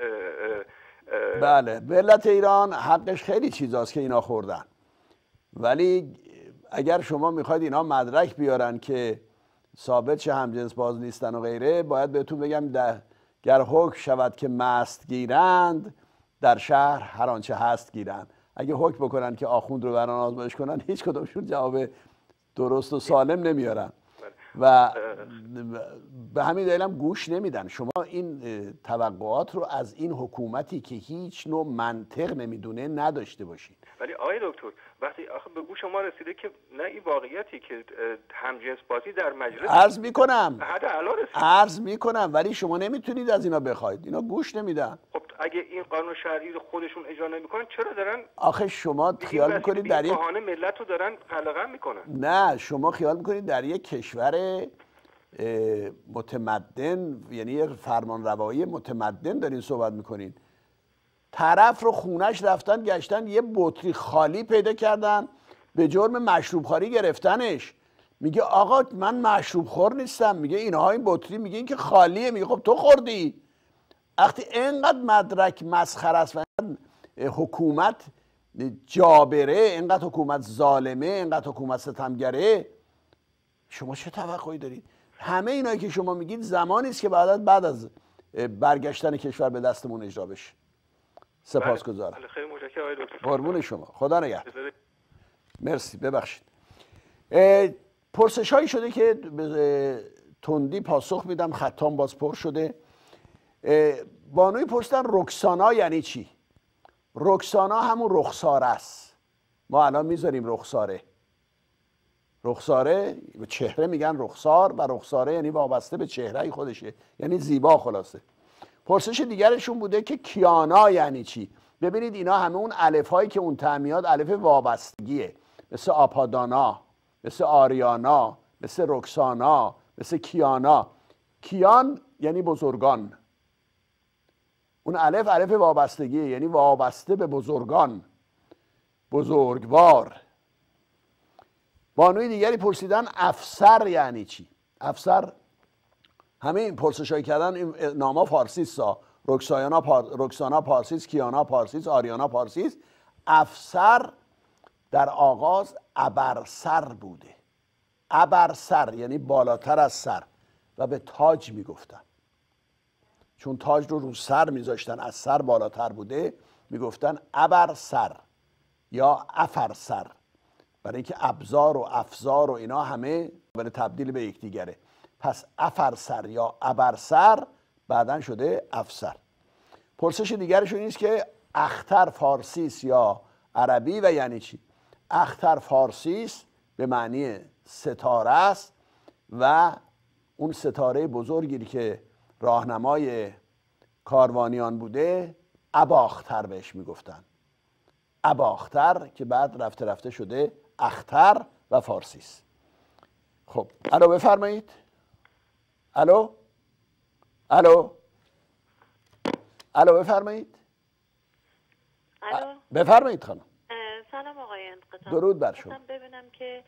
S1: بله، ملت ایران حقش خیلی چیزاست که اینا خوردن، ولی اگر شما میخواید اینا مدرک بیارن که ثابت شه همجنس باز نیستن و غیره، باید بهتون بگم گر حکم شود که مست گیرند، در شهر هر آنچه هست گیرند. اگه حکم بکنن که آخوند رو بران آزمایش کنن، هیچ کدومشون جواب درست و سالم نمیارن و به همین دلیل هم گوش نمیدن. شما این توقعات رو از این حکومتی که هیچ نوع منطق نمیدونه نداشته باشید.
S4: ولی آقای دکتر، وقتی آخه به گوش ما رسیده که نه این واقعیتی که همجنس بازی در مجلس
S1: عرض میکنم ولی شما نمیتونید از اینا بخواید، اینا گوش نمیدن.
S4: خب اگه این قانون شرعی رو خودشون اجرا نمیکنن، چرا دارن
S1: آخه شما خیال میکنید در یک
S4: بهانه ملت رو دارن قلقم میکنن؟
S1: نه، شما خیال میکنید در یک کشور متمدن، یعنی فرمان روایی متمدن دارین صحبت میکنین. طرف رو خونش رفتن گشتن یه بطری خالی پیدا کردن، به جرم مشروب خواری گرفتنش. میگه آقا من مشروب خور نیستم. میگه اینها این بطری، میگه این که خالیه. میگه خب تو خوردی. وقتی اینقدر مدرک مسخره است و حکومت جابره، اینقدر حکومت ظالمه، اینقدر حکومت ستمگره، شما چه توقعی دارید؟ همه اینایی که شما میگید زمانی است که بعد از برگشتن کشور به دستمون اجرا بشه. سپاسگزارم.
S4: خیلی متشکرم آقای دکتر.
S1: قربون شما. خدا نگهدار. مرسی. ببخشید. پرسش هایی شده که به تندی پاسخ میدم، خطام باز پر شده. بانوی پرسیدن رکسانا یعنی چی؟ رکسانا همون رخساره است. ما الان میذاریم رخساره. رخساره به چهره میگن رخسار و رخساره یعنی وابسته به چهره خودشه، یعنی زیبا. خلاصه پرسش دیگرشون بوده که کیانا یعنی چی؟ ببینید اینا همه اون الف هایی که اون تعمیاد الف وابستگیه، مثل آپادانا، مثل آریانا، مثل رکسانا، مثل کیانا. کیان یعنی بزرگان. اون الف وابستگیه، یعنی وابسته به بزرگان، بزرگوار. بانوی دیگری پرسیدن افسر یعنی چی؟ افسر همه این پرسش هایی کردن، این ناما فارسیست ها. رکسانا پارسیست، کیانا پارسیست، آریانا پارسیست. افسر در آغاز ابرسر بوده. ابرسر یعنی بالاتر از سر و به تاج میگفتن، چون تاج رو سر میذاشتن، از سر بالاتر بوده، میگفتن ابرسر یا افرسر. برای اینکه ابزار و افزار و اینا همه برای تبدیل به یکدیگره. پس افرسر یا ابرسر بعدن شده افسر. پرسش دیگرشون اینست که اختر فارسیست یا عربی و یعنی چی؟ اختر فارسیست به معنی ستاره است و اون ستاره بزرگی که راهنمای کاروانیان بوده اباختر بهش میگفتن. اباختر که بعد رفته رفته شده اختر و فارسیست. خب الو بفرمایید. الو الو الو بفرمایید.
S5: الو
S1: بفرمایید خانم.
S5: سلام آقای انقطاع.
S1: درود بر شما.
S5: ببینم که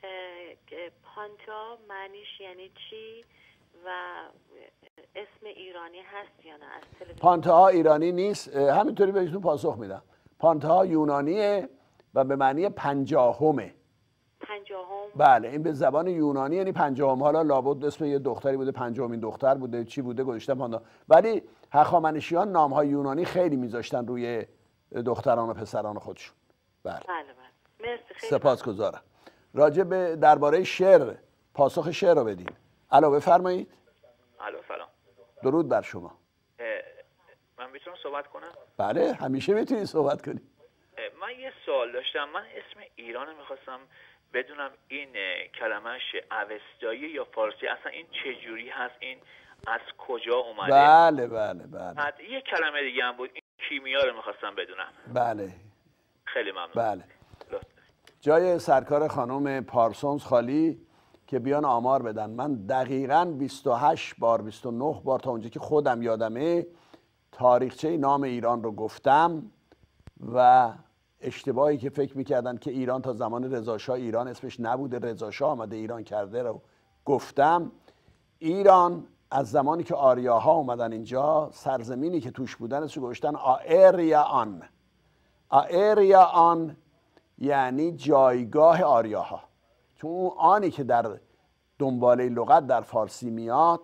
S5: پانتا معنیش یعنی چی و اسم ایرانی هست یا نه از تلویزیون؟
S1: پانتا ایرانی نیست، همینطوری بهتون پاسخ میدم. پانتا یونانیه و به معنی پنجاهمه.
S5: پنجاهم؟
S1: بله، این به زبان یونانی یعنی پنجاهم. حالا لابد اسم یه دختری بوده، پنجاهمین دختر بوده، چی بوده گذاشتن پانتا. ولی هخامنشیان نام‌های یونانی خیلی میذاشتن روی دختران و پسران خودشون. بله.
S5: بله بله. مرسی خیلی.
S1: سپاسگزارم. راجع به درباره شعر پاسخ شعر رو بدین. الو بفرمایید.
S6: الو سلام.
S1: درود بر شما.
S6: من میتونم صحبت کنم؟
S1: بله همیشه میتونید صحبت کنید.
S6: من یه سوال داشتم. من اسم ایران رو میخواستم بدونم این کلمهش اوستایی یا فارسی، اصلا این چجوری هست، این از کجا اومده؟
S1: بله بله بله.
S6: یه کلمه دیگه هم بود، این کیمیا رو میخواستم بدونم.
S1: بله.
S6: خیلی ممنون.
S1: بله. جای سرکار خانم پارسونز خالی که بیان آمار بدن. من دقیقاً 28 بار 29 بار تا اونجا که خودم یادمه تاریخچه نام ایران رو گفتم و اشتباهی که فکر میکردن که ایران تا زمان رضاشاه ایران اسمش نبوده، رضاشاه آمده ایران کرده رو گفتم. ایران از زمانی که آریاها اومدن اینجا سرزمینی که توش بودن اسمش گذاشتن آریان. آریان یعنی جایگاه آریاها. چون اون آنی که در دنباله لغت در فارسی میاد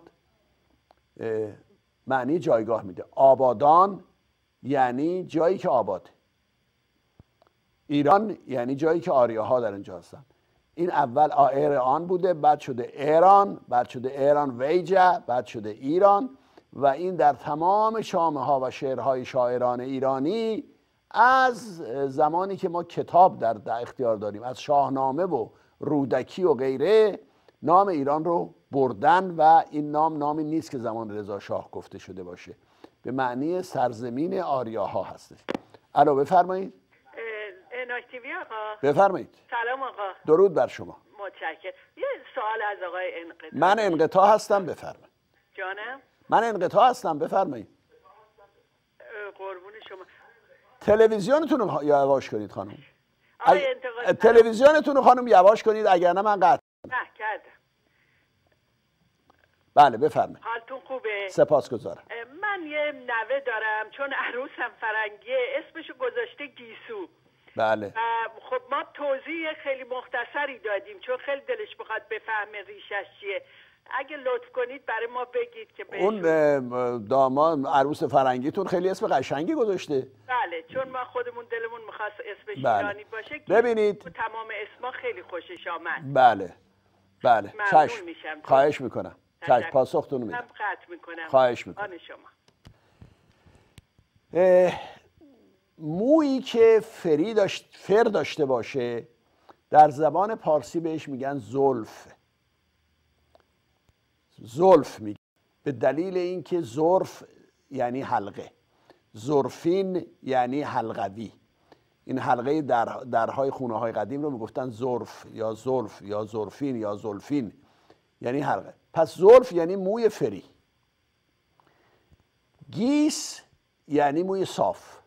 S1: معنی جایگاه میده. آبادان یعنی جایی که آباده. ایران یعنی جایی که آریاها در اینجا هستن. این اول آن بوده، بعد شده ایران، بعد شده ایران ویجه، بعد شده ایران و این در تمام شامه ها و شعرهای شاعران ایرانی از زمانی که ما کتاب در اختیار داریم، از شاهنامه و رودکی و غیره، نام ایران رو بردن و این نامی نیست که زمان رضا شاه گفته شده باشه. به معنی سرزمین آریاها هستش. الو بفرمایید.
S7: ناکتیوی آقا.
S1: بفرمایید.
S7: سلام آقا.
S1: درود بر شما.
S7: متشکرم. یه سوال از آقای انقطاع.
S1: من انقطاع هستم، بفرمایید.
S7: جانم؟
S1: من انقطاع هستم، بفرمایید.
S7: قربون شما.
S1: تلویزیونتون رو یواش کنید خانم.
S7: انتقاد
S1: تلویزیونتون رو خانم یواش کنید، اگر نه من قطع.
S7: نه کردم.
S1: بله بفرمایید.
S7: حالتون خوبه؟
S1: سپاسگزارم.
S7: من یه نوه دارم چون عروسم فرنگیه، اسمشو گذاشته گیسو.
S1: بله.
S7: خب ما توضیح خیلی مختصری دادیم چون خیلی دلش بخواد بفهمه ریشش چیه. اگه لطف کنید برای ما بگید که
S1: اون داماد عروس فرنگیتون خیلی اسم قشنگی گذاشته.
S7: بله چون ما خودمون دلمون میخواست اسمش
S1: بله.
S7: ایرانی باشه.
S1: ببینید
S7: تمام اسما خیلی خوشش آمد.
S1: بله بله.
S7: ممنون میشم.
S1: خواهش میکنم. چشم پاسختون رو میدم.
S7: قطع میکنم.
S1: خواهش میکنم.
S7: آن شما.
S1: مویی که فر داشته باشه در زبان پارسی بهش میگن زلف. زلف میگن به دلیل اینکه زلف یعنی حلقه، زرفین یعنی حلقوی. این حلقه درهای خونه های قدیم رو میگفتن زلف یا زلف یا زرفین یا زلفین یعنی حلقه. پس زلف یعنی موی فری. گیس یعنی موی صاف.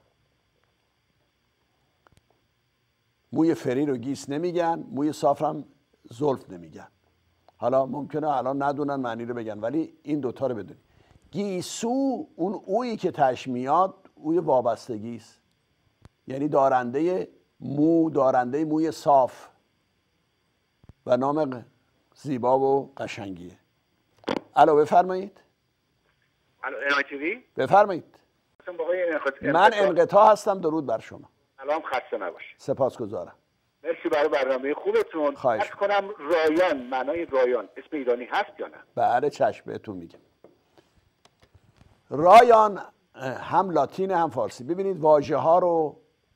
S1: موی فری رو گیس نمیگن، موی صاف هم زلف نمیگن. حالا ممکنه الان ندونن معنی رو بگن ولی این دوتا رو بدونید. گیسو اون اویی که تش میاد اوی وابستگی است، یعنی دارنده موی صاف و نام زیبا و قشنگیه. الو بفرمایید.
S8: الو انایتیوی
S1: بفرمایید. من انقطاع هستم. درود بر شما.
S8: سلام، خسته نباشید.
S1: سپاسگزارم.
S8: مرسی برای برنامه خوبتون.
S1: خواهش
S8: کنم رایان، معنای رایان اسم ایرانی هست یا نه؟
S1: بله چشم بهتون میگم. رایان هم لاتین هم فارسی. ببینید واژه ها رو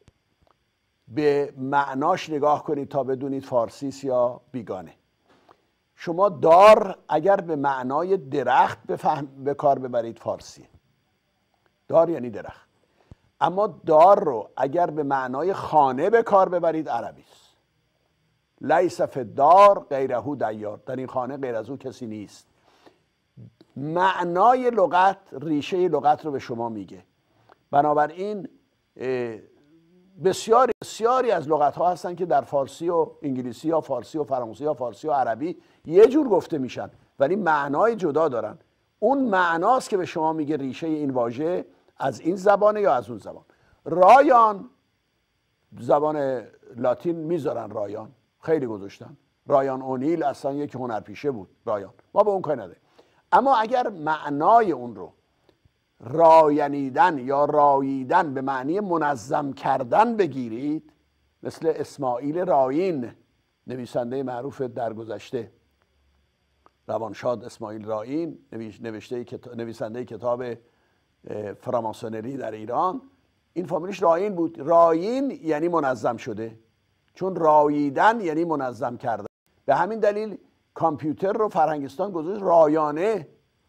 S1: به معناش نگاه کنید تا بدونید فارسی است یا بیگانه. شما دار اگر به معنای درخت به کار ببرید فارسی، دار یعنی درخت. اما دار رو اگر به معنای خانه به کار ببرید عربی است. لیس فی الدار غیره دیار، در این خانه غیر از او کسی نیست. معنای لغت، ریشه لغت رو به شما میگه. بنابراین بسیاری از لغت ها هستن که در فارسی و انگلیسی یا فارسی و فرانسه یا فارسی و عربی یه جور گفته میشن ولی معنای جدا دارن. اون معناست که به شما میگه ریشه این واژه از این زبانه یا از اون زبان. رایان، زبان لاتین میذارن رایان، خیلی گذاشتن. رایان اونیل اصلا یک هنرپیشه بود رایان، ما به اون کاری نداریم. اما اگر معنای اون رو راینیدن یا راییدن به معنی منظم کردن بگیرید، مثل اسماعیل راین، نویسنده معروف درگذشته، روانشاد اسماعیل راین، نویسنده کتاب فراماسونری در ایران، این فامیلش راین بود. راین یعنی منظم شده، چون راییدن یعنی منظم کردن. به همین دلیل کامپیوتر رو فرهنگستان گذاشت رایانه،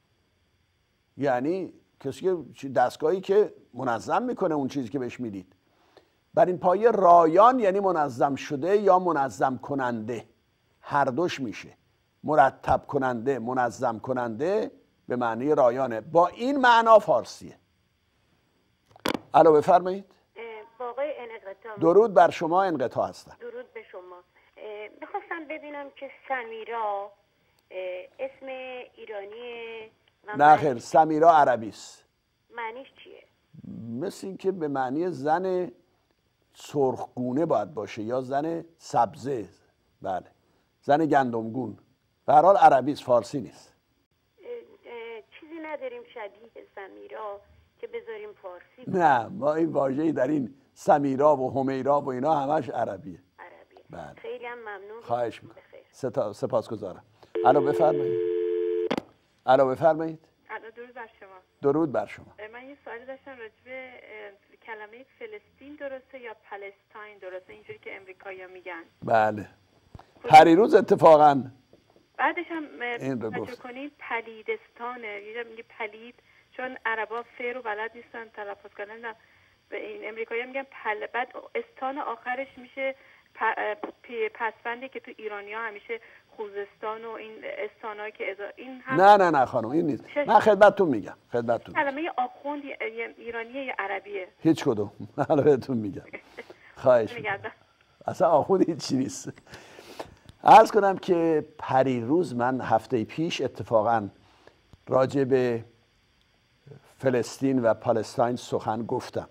S1: یعنی کسی که دستگاهی که منظم میکنه اون چیزی که بهش میدید. بر این پایه رایان یعنی منظم شده یا منظم کننده، هر دوش میشه. مرتب کننده، منظم کننده به معنی رایانه. با این معنا فارسیه. الو بفرمایید.
S9: با آقای انقطاع.
S1: درود بر شما، انقطاع هستم.
S9: درود به شما. میخواستم ببینم که سمیرا اسم ایرانیه؟
S1: نه خیر، سمیرا عربی است.
S9: معنیش چیه؟
S1: مثل این که به معنی زن سرخگونه باید باشه یا زن سبزه. بله، زن گندمگون. به هر حال عربی است، فارسی نیست.
S9: چیزی نداریم شبیه سمیرا که بذاریم فارسی؟
S1: نه، ما این واژه‌ای در این سمیرا و همیرا و اینا همش عربیه.
S9: بله. خیلی هم ممنون.
S1: خواهش می‌کنم. سپاسگزارم. الو بفرمایید. الو بفرمایید.
S10: درود بر شما.
S1: درود بر شما.
S10: من یه سوالی داشتم راجع به کلمه فلسطین درسته یا پلستاین درسته، اینجوری که امریکایی‌ها میگن؟
S1: بله. پریروز اتفاقاً
S10: بعدش هم
S1: این رو گفت
S10: کنید پلیدستانه، یه میگه پلید، چون عربا ف رو بلد نیستن تلفظ کنن. به این امریکایی‌ها میگن بعد استان آخرش میشه پسفندی که تو ایرانی‌ها همیشه خوزستان و این استانایی که این هم
S1: نه خانم این نیست. من خدمتتون میگم.
S10: کلمه آخوند ایرانیه یا عربیه؟
S1: هیچ کدوم. من بهتون میگم. خواهش می‌کنم. اصلا آخوند هیچ نیست. عرض کنم که پریروز من هفته پیش اتفاقاً راجع به فلسطین و پالستاین سخن گفتم.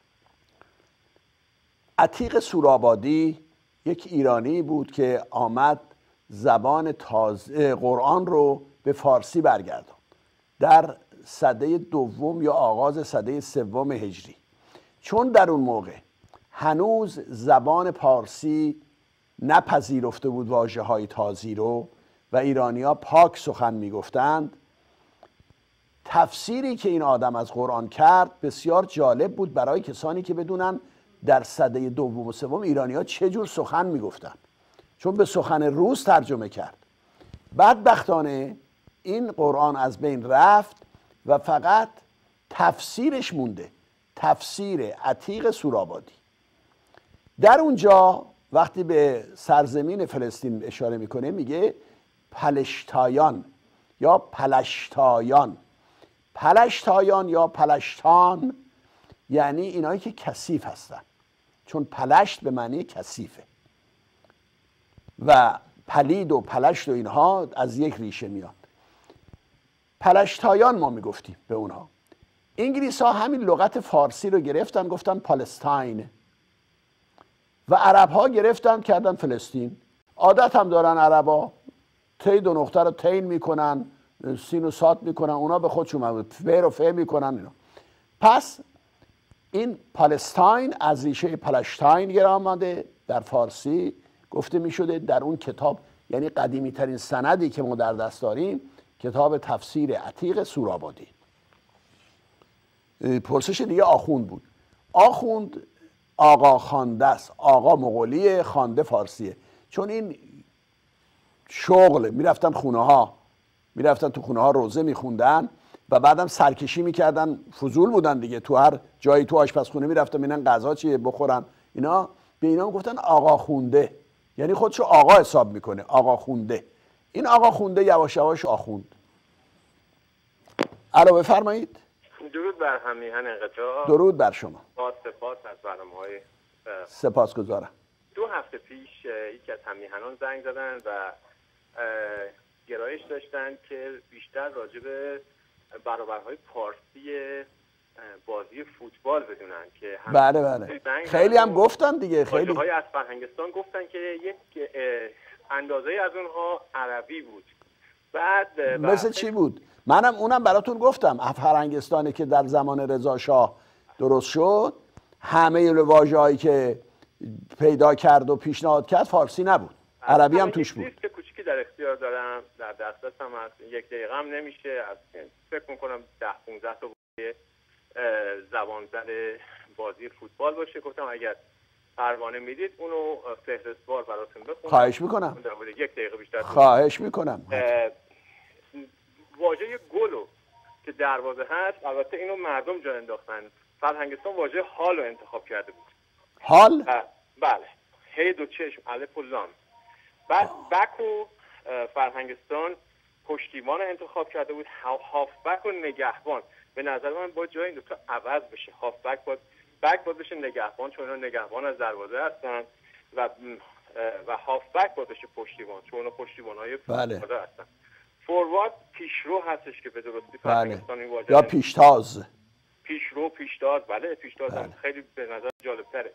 S1: عتیق سورابادی یک ایرانی بود که آمد زبان تازه قرآن رو به فارسی برگرداند در سده دوم یا آغاز سده سوم هجری. چون در اون موقع هنوز زبان پارسی نپذیرفته بود واژه‌های تازی رو و ایرانی‌ها پاک سخن می‌گفتند، تفسیری که این آدم از قرآن کرد بسیار جالب بود برای کسانی که بدونن در سده دوم و سوم ایرانی‌ها چه جور سخن می‌گفتن، چون به سخن روز ترجمه کرد. بدبختانه این قرآن از بین رفت و فقط تفسیرش مونده، تفسیر عتیق سورابادی. در اونجا وقتی به سرزمین فلسطین اشاره میکنه میگه پلشتایان یا پلشتایان. پلشتایان یا پلشتان یعنی اینایی که کثیف هستن، چون پلشت به معنی کثیفه و پلید و پلشت و اینها از یک ریشه میاد. پلشتایان ما میگفتیم به اونها. انگلیس ها همین لغت فارسی رو گرفتن گفتن پالستاین و عرب ها گرفتن کردن فلسطین. عادت هم دارن عربا، تی دو نقطه رو تین میکنن، سین و صاد میکنن، اونا به خودشون مربوط ف رو ف میکنن اینا. پس این پالستاین از ریشه پلشتاین گرا آمده در فارسی گفته می شده در اون کتاب، یعنی قدیمی ترین سندی که ما در دست داریم، کتاب تفسیر عتیق سورابادی. پرسش دیگه آخوند بود. آخوند آقا خوانده است، آقا مغولی، خوانده فارسیه. چون این شغل میرفتن خونه ها، میرفتن تو خونه ها روزه میخوندن و بعدم سرکشی میکردن، فضول بودن دیگه، تو هر جایی تو آشپزخونه میرفتن ببینن غذا چیه بخورن. اینا به اینا گفتن آقا خونده، یعنی خودشو آقا حساب میکنه، آقا خونده. این آقا خونده یواش یواش آخوند. الو بفرمایید.
S11: درود بر هم میهن انقطاع.
S1: درود بر شما.
S11: با سپاس از برنامه‌های.
S1: سپاسگزارم.
S11: 2 هفته پیش یکی از هم‌میهنان زنگ زدن و گرایش داشتن که بیشتر راجع به برابرهای پارسی بازی فوتبال بدونن که
S1: بله خیلی هم گفتن دیگه، خیلی
S11: های از فرهنگستان گفتن که یک اندازه از اونها عربی بود. بعد
S1: مثل چی بود؟ منم اونم براتون گفتم. فرهنگستانی که در زمان رضا شاه درست شد، همه واژه‌هایی که پیدا کرد و پیشنهاد کرد فارسی نبود، عربی هم توش بود.
S11: لیست کوچیکی در اختیار دارم، در دسترسم هست، 1 دقیقه هم نمیشه. از فکر می‌کنم 10-15 تا زبان زد بازی فوتبال باشه. گفتم اگر پروانه میدید اونو فهرستوار براتون بخونم.
S1: خواهش میکنم.
S11: 1 دقیقه بیشتر
S1: خواهش میکنم.
S11: واژه گلو که دروازه هست، البته اینو مردم جا انداختن. فرهنگستان واژه حال رو انتخاب کرده بود.
S1: حال؟
S11: بله. هی دو چشم، الف و لام. بعد بک و فرهنگستان پشتیبان انتخاب کرده بود. هافبک و نگهبان. به نظر من با جای این دو تا عوض بشه. هافبک باید بشه نگهبان، چون اونا نگهبان از دروازه هستن و هافبک باید بشه پشتیبان، چون اونا پشتیبان‌های دروازه هستن. فوروارد پیشرو هستش که به درستی فرهنگستان این واژه،
S1: یا پیشتاز.
S11: پیشتاز، بله پیشتاز هم خیلی به نظر جالب‌تره.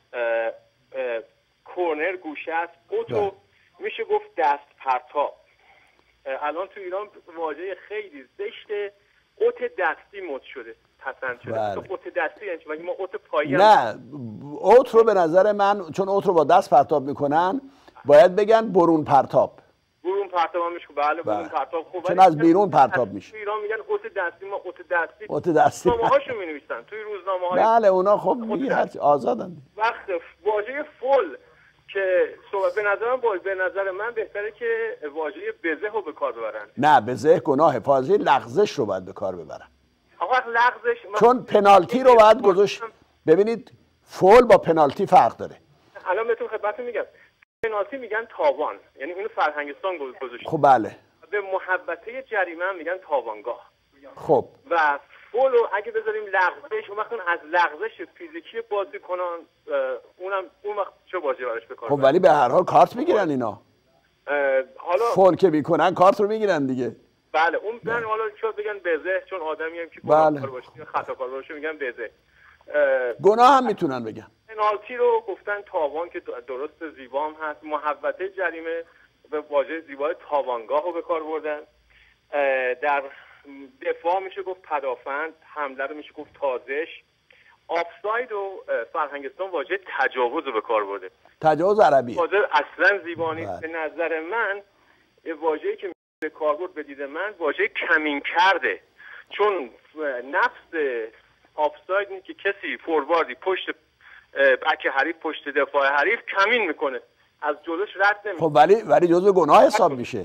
S11: کورنر گوشه است. اوتو میشه گفت دست پرتاب. الان تو ایران واژه خیلی زشته، اوت دستی مد شده، پسند شده. تو اوت دستی یعنی مگه ما اوت پایی؟
S1: نه، اوت رو به نظر من، چون اوت رو با دست پرتاب میکنن، باید بگن برون پرتاب.
S11: برون پرتاب هم میشه. بله برون پرتاب خوبه،
S1: چون از بیرون پرتاب میشه.
S11: تو ایران میگن اوت دستی، ما
S1: اوت دستی
S11: روزنامه‌هاشو مینویسن، توی روزنامه‌های.
S1: بله اونا خب میگه هر آزادن.
S11: وقت واژه فل که به نظر من بهتره که واژه بزه رو به کار ببرن.
S1: نه، بزه گناه، واژه لغزش رو باید به کار ببرن.
S11: آقا لغزش
S1: چون پنالتی رو باید گذاشت. ببینید فول با پنالتی فرق داره.
S11: الان بهتون خدمتتون میگم، پنالتی میگن تاوان، یعنی اینو فرهنگستان گذاشته.
S1: خب بله.
S11: به محوطه جریمه هم میگن تاوانگاه.
S1: خب
S11: و فولو اگه بذاریم لغزش، اون وقت از لغزش فیزیکی بازیکنان اون وقت چه واژه‌ای براش به کار؟
S1: خب ولی به هر حال کارت میگیرن اینا.
S11: حالا
S1: فول که میکنن کارت رو میگیرن دیگه.
S11: بله اون من حالا شاید بگن بزه، چون آدمی هم که گناهکار باشه، خطاکار باشه میگن بزه.
S1: گناه هم میتونن بگن.
S11: پنالتی رو گفتن تاوان، که درست زیبا هم هست. محوطه جریمه به واژه زیبای تاوانگاه رو به کار بردن. در دفاع میشه گفت پدافند، حمله رو میشه گفت تازش. آفساید و فرهنگستان واژه تجاوز رو به کار برده.
S1: تجاوز عربی
S11: واژه اصلا زیبا نیست. به نظر من واژه‌ای که به کار برد به دید من واژه کمین کرده، چون نفس آفساید اینه که کسی فورواردی پشت بک حریف، پشت دفاع حریف کمین میکنه، از جلوش رد نمیشه.
S1: خب ولی جزء گناه حساب میشه.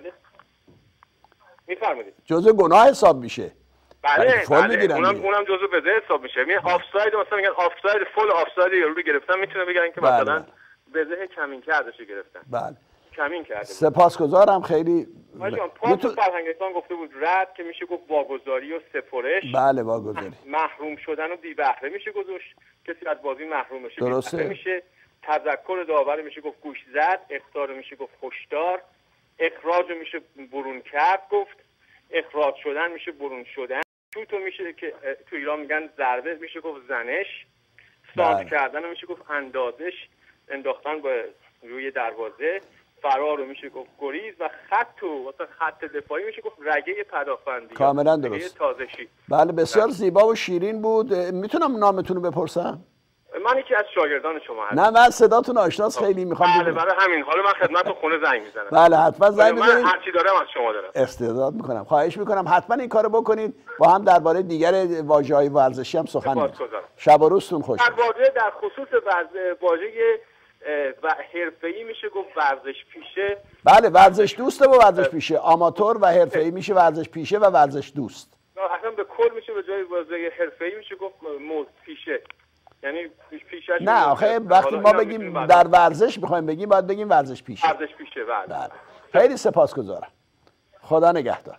S11: میفرمایید
S1: جزء گناه حساب میشه.
S11: بله اونم جزء بزه حساب میشه. میگن آفساید، مثلا میگن آفساید فول، آفساید یارو رو گرفتن، میتونه بگن که مثلا بزه کمین کردهش گرفتن.
S1: بله
S11: کمین کرده.
S1: سپاسگزارم خیلی.
S11: پاس فرهنگستان گفته بود رد، که میشه گفت واگذاری و سفارش.
S1: بله واگذاری.
S11: محروم شدن و بی بهره میشه گذاشت، کسی از بازی محروم بشه
S1: درسته
S11: میشه. تذکر داور میشه گفت گوش زد. اخطار میشه گفت هشدار. اخراج میشه برون کرد گفت. اخراج شدن میشه برون شدن. شوتو میشه که تو ایران میگن ضربه، میشه گفت زنش. سانت کردن میشه گفت اندازش، انداختن به روی دروازه. فرار رو میشه گفت گریز. و خط دفاعی میشه گفت رگه پدافندی.
S1: کاملا درست.
S11: تازشی.
S1: بله بسیار زیبا و شیرین بود. میتونم نامتون رو بپرسم؟
S11: من یکی از شاگردان شما هستم.
S1: نه من صداتون آشناست، خیلی میخوام
S11: بله برای همین حالا من خدمت خونه زنگ میزنم.
S1: بله حتما زنگ بزنید.
S11: من هر چی دارم از شما دارم.
S1: استعداد میکنم، خواهش میکنم حتما این کارو بکنید. با هم درباره دیگر واژه‌های ورزشی هم سخن می‌گیم. شب و روزتون خوش.
S11: در خصوص واژه و حرفه‌ای میشه گفت ورزش پیشه.
S1: بله ورزش دوسته و ورزش پیشه، آماتور و حرفه‌ای میشه ورزش پیشه و ورزش دوست.
S11: اصلا به کل میشه به جای واژه حرفه‌ای میشه گفت موز پیشه. یعنی پیشه.
S1: نه آخه وقتی ما بگیم در ورزش میخوایم بگیم باید بگیم ورزش پیشه.
S11: ورزش پیشه بله.
S1: خیلی سپاسگزارم. خدا نگهدار.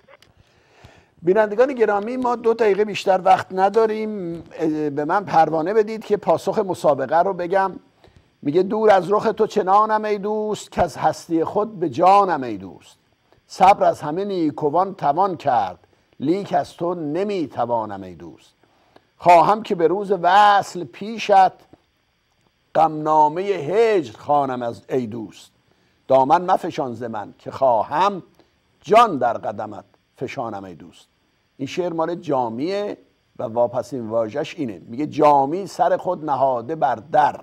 S1: بینندگان گرامی ما 2 دقیقه بیشتر وقت نداریم. به من پروانه بدید که پاسخ مسابقه رو بگم. میگه دور از رخ تو چنانم ای دوست که از هستی خود به جانم ای دوست. صبر از همه نیکوان توان کرد لیک از تو نمیتوانم ای دوست. خواهم که به روز وصل پیشت غمنامه هجر خوانم از ای دوست. دامن مفشان ز من که خواهم جان در قدمت فشانم ای دوست. این شعر مال جامیه و واپسین واژش اینه. میگه جامی سر خود نهاده بر در،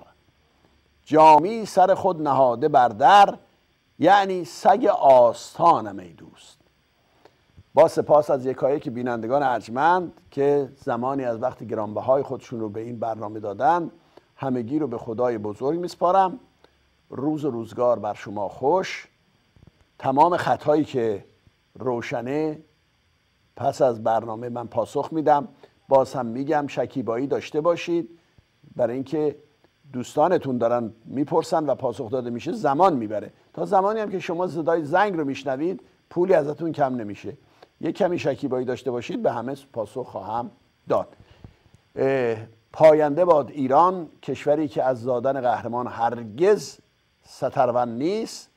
S1: جامی سر خود نهاده بر در، یعنی سگ آستانم ای دوست. با سپاس از یکایک بینندگان ارجمند که زمانی از وقت گرانبهای خودشون رو به این برنامه دادن، همگی رو به خدای بزرگ میسپارم. روز و روزگار بر شما خوش. تمام خطایی که روشنه پس از برنامه من پاسخ میدم. باز هم میگم شکیبایی داشته باشید، برای اینکه دوستانتون دارن میپرسن و پاسخ داده میشه زمان میبره. تا زمانی هم که شما صدای زنگ رو میشنوید پولی ازتون کم نمیشه. یک کمی شکیبایی داشته باشید، به همه پاسخ خواهم داد. پاینده باد ایران، کشوری که از زادن قهرمان هرگز سترون نیست.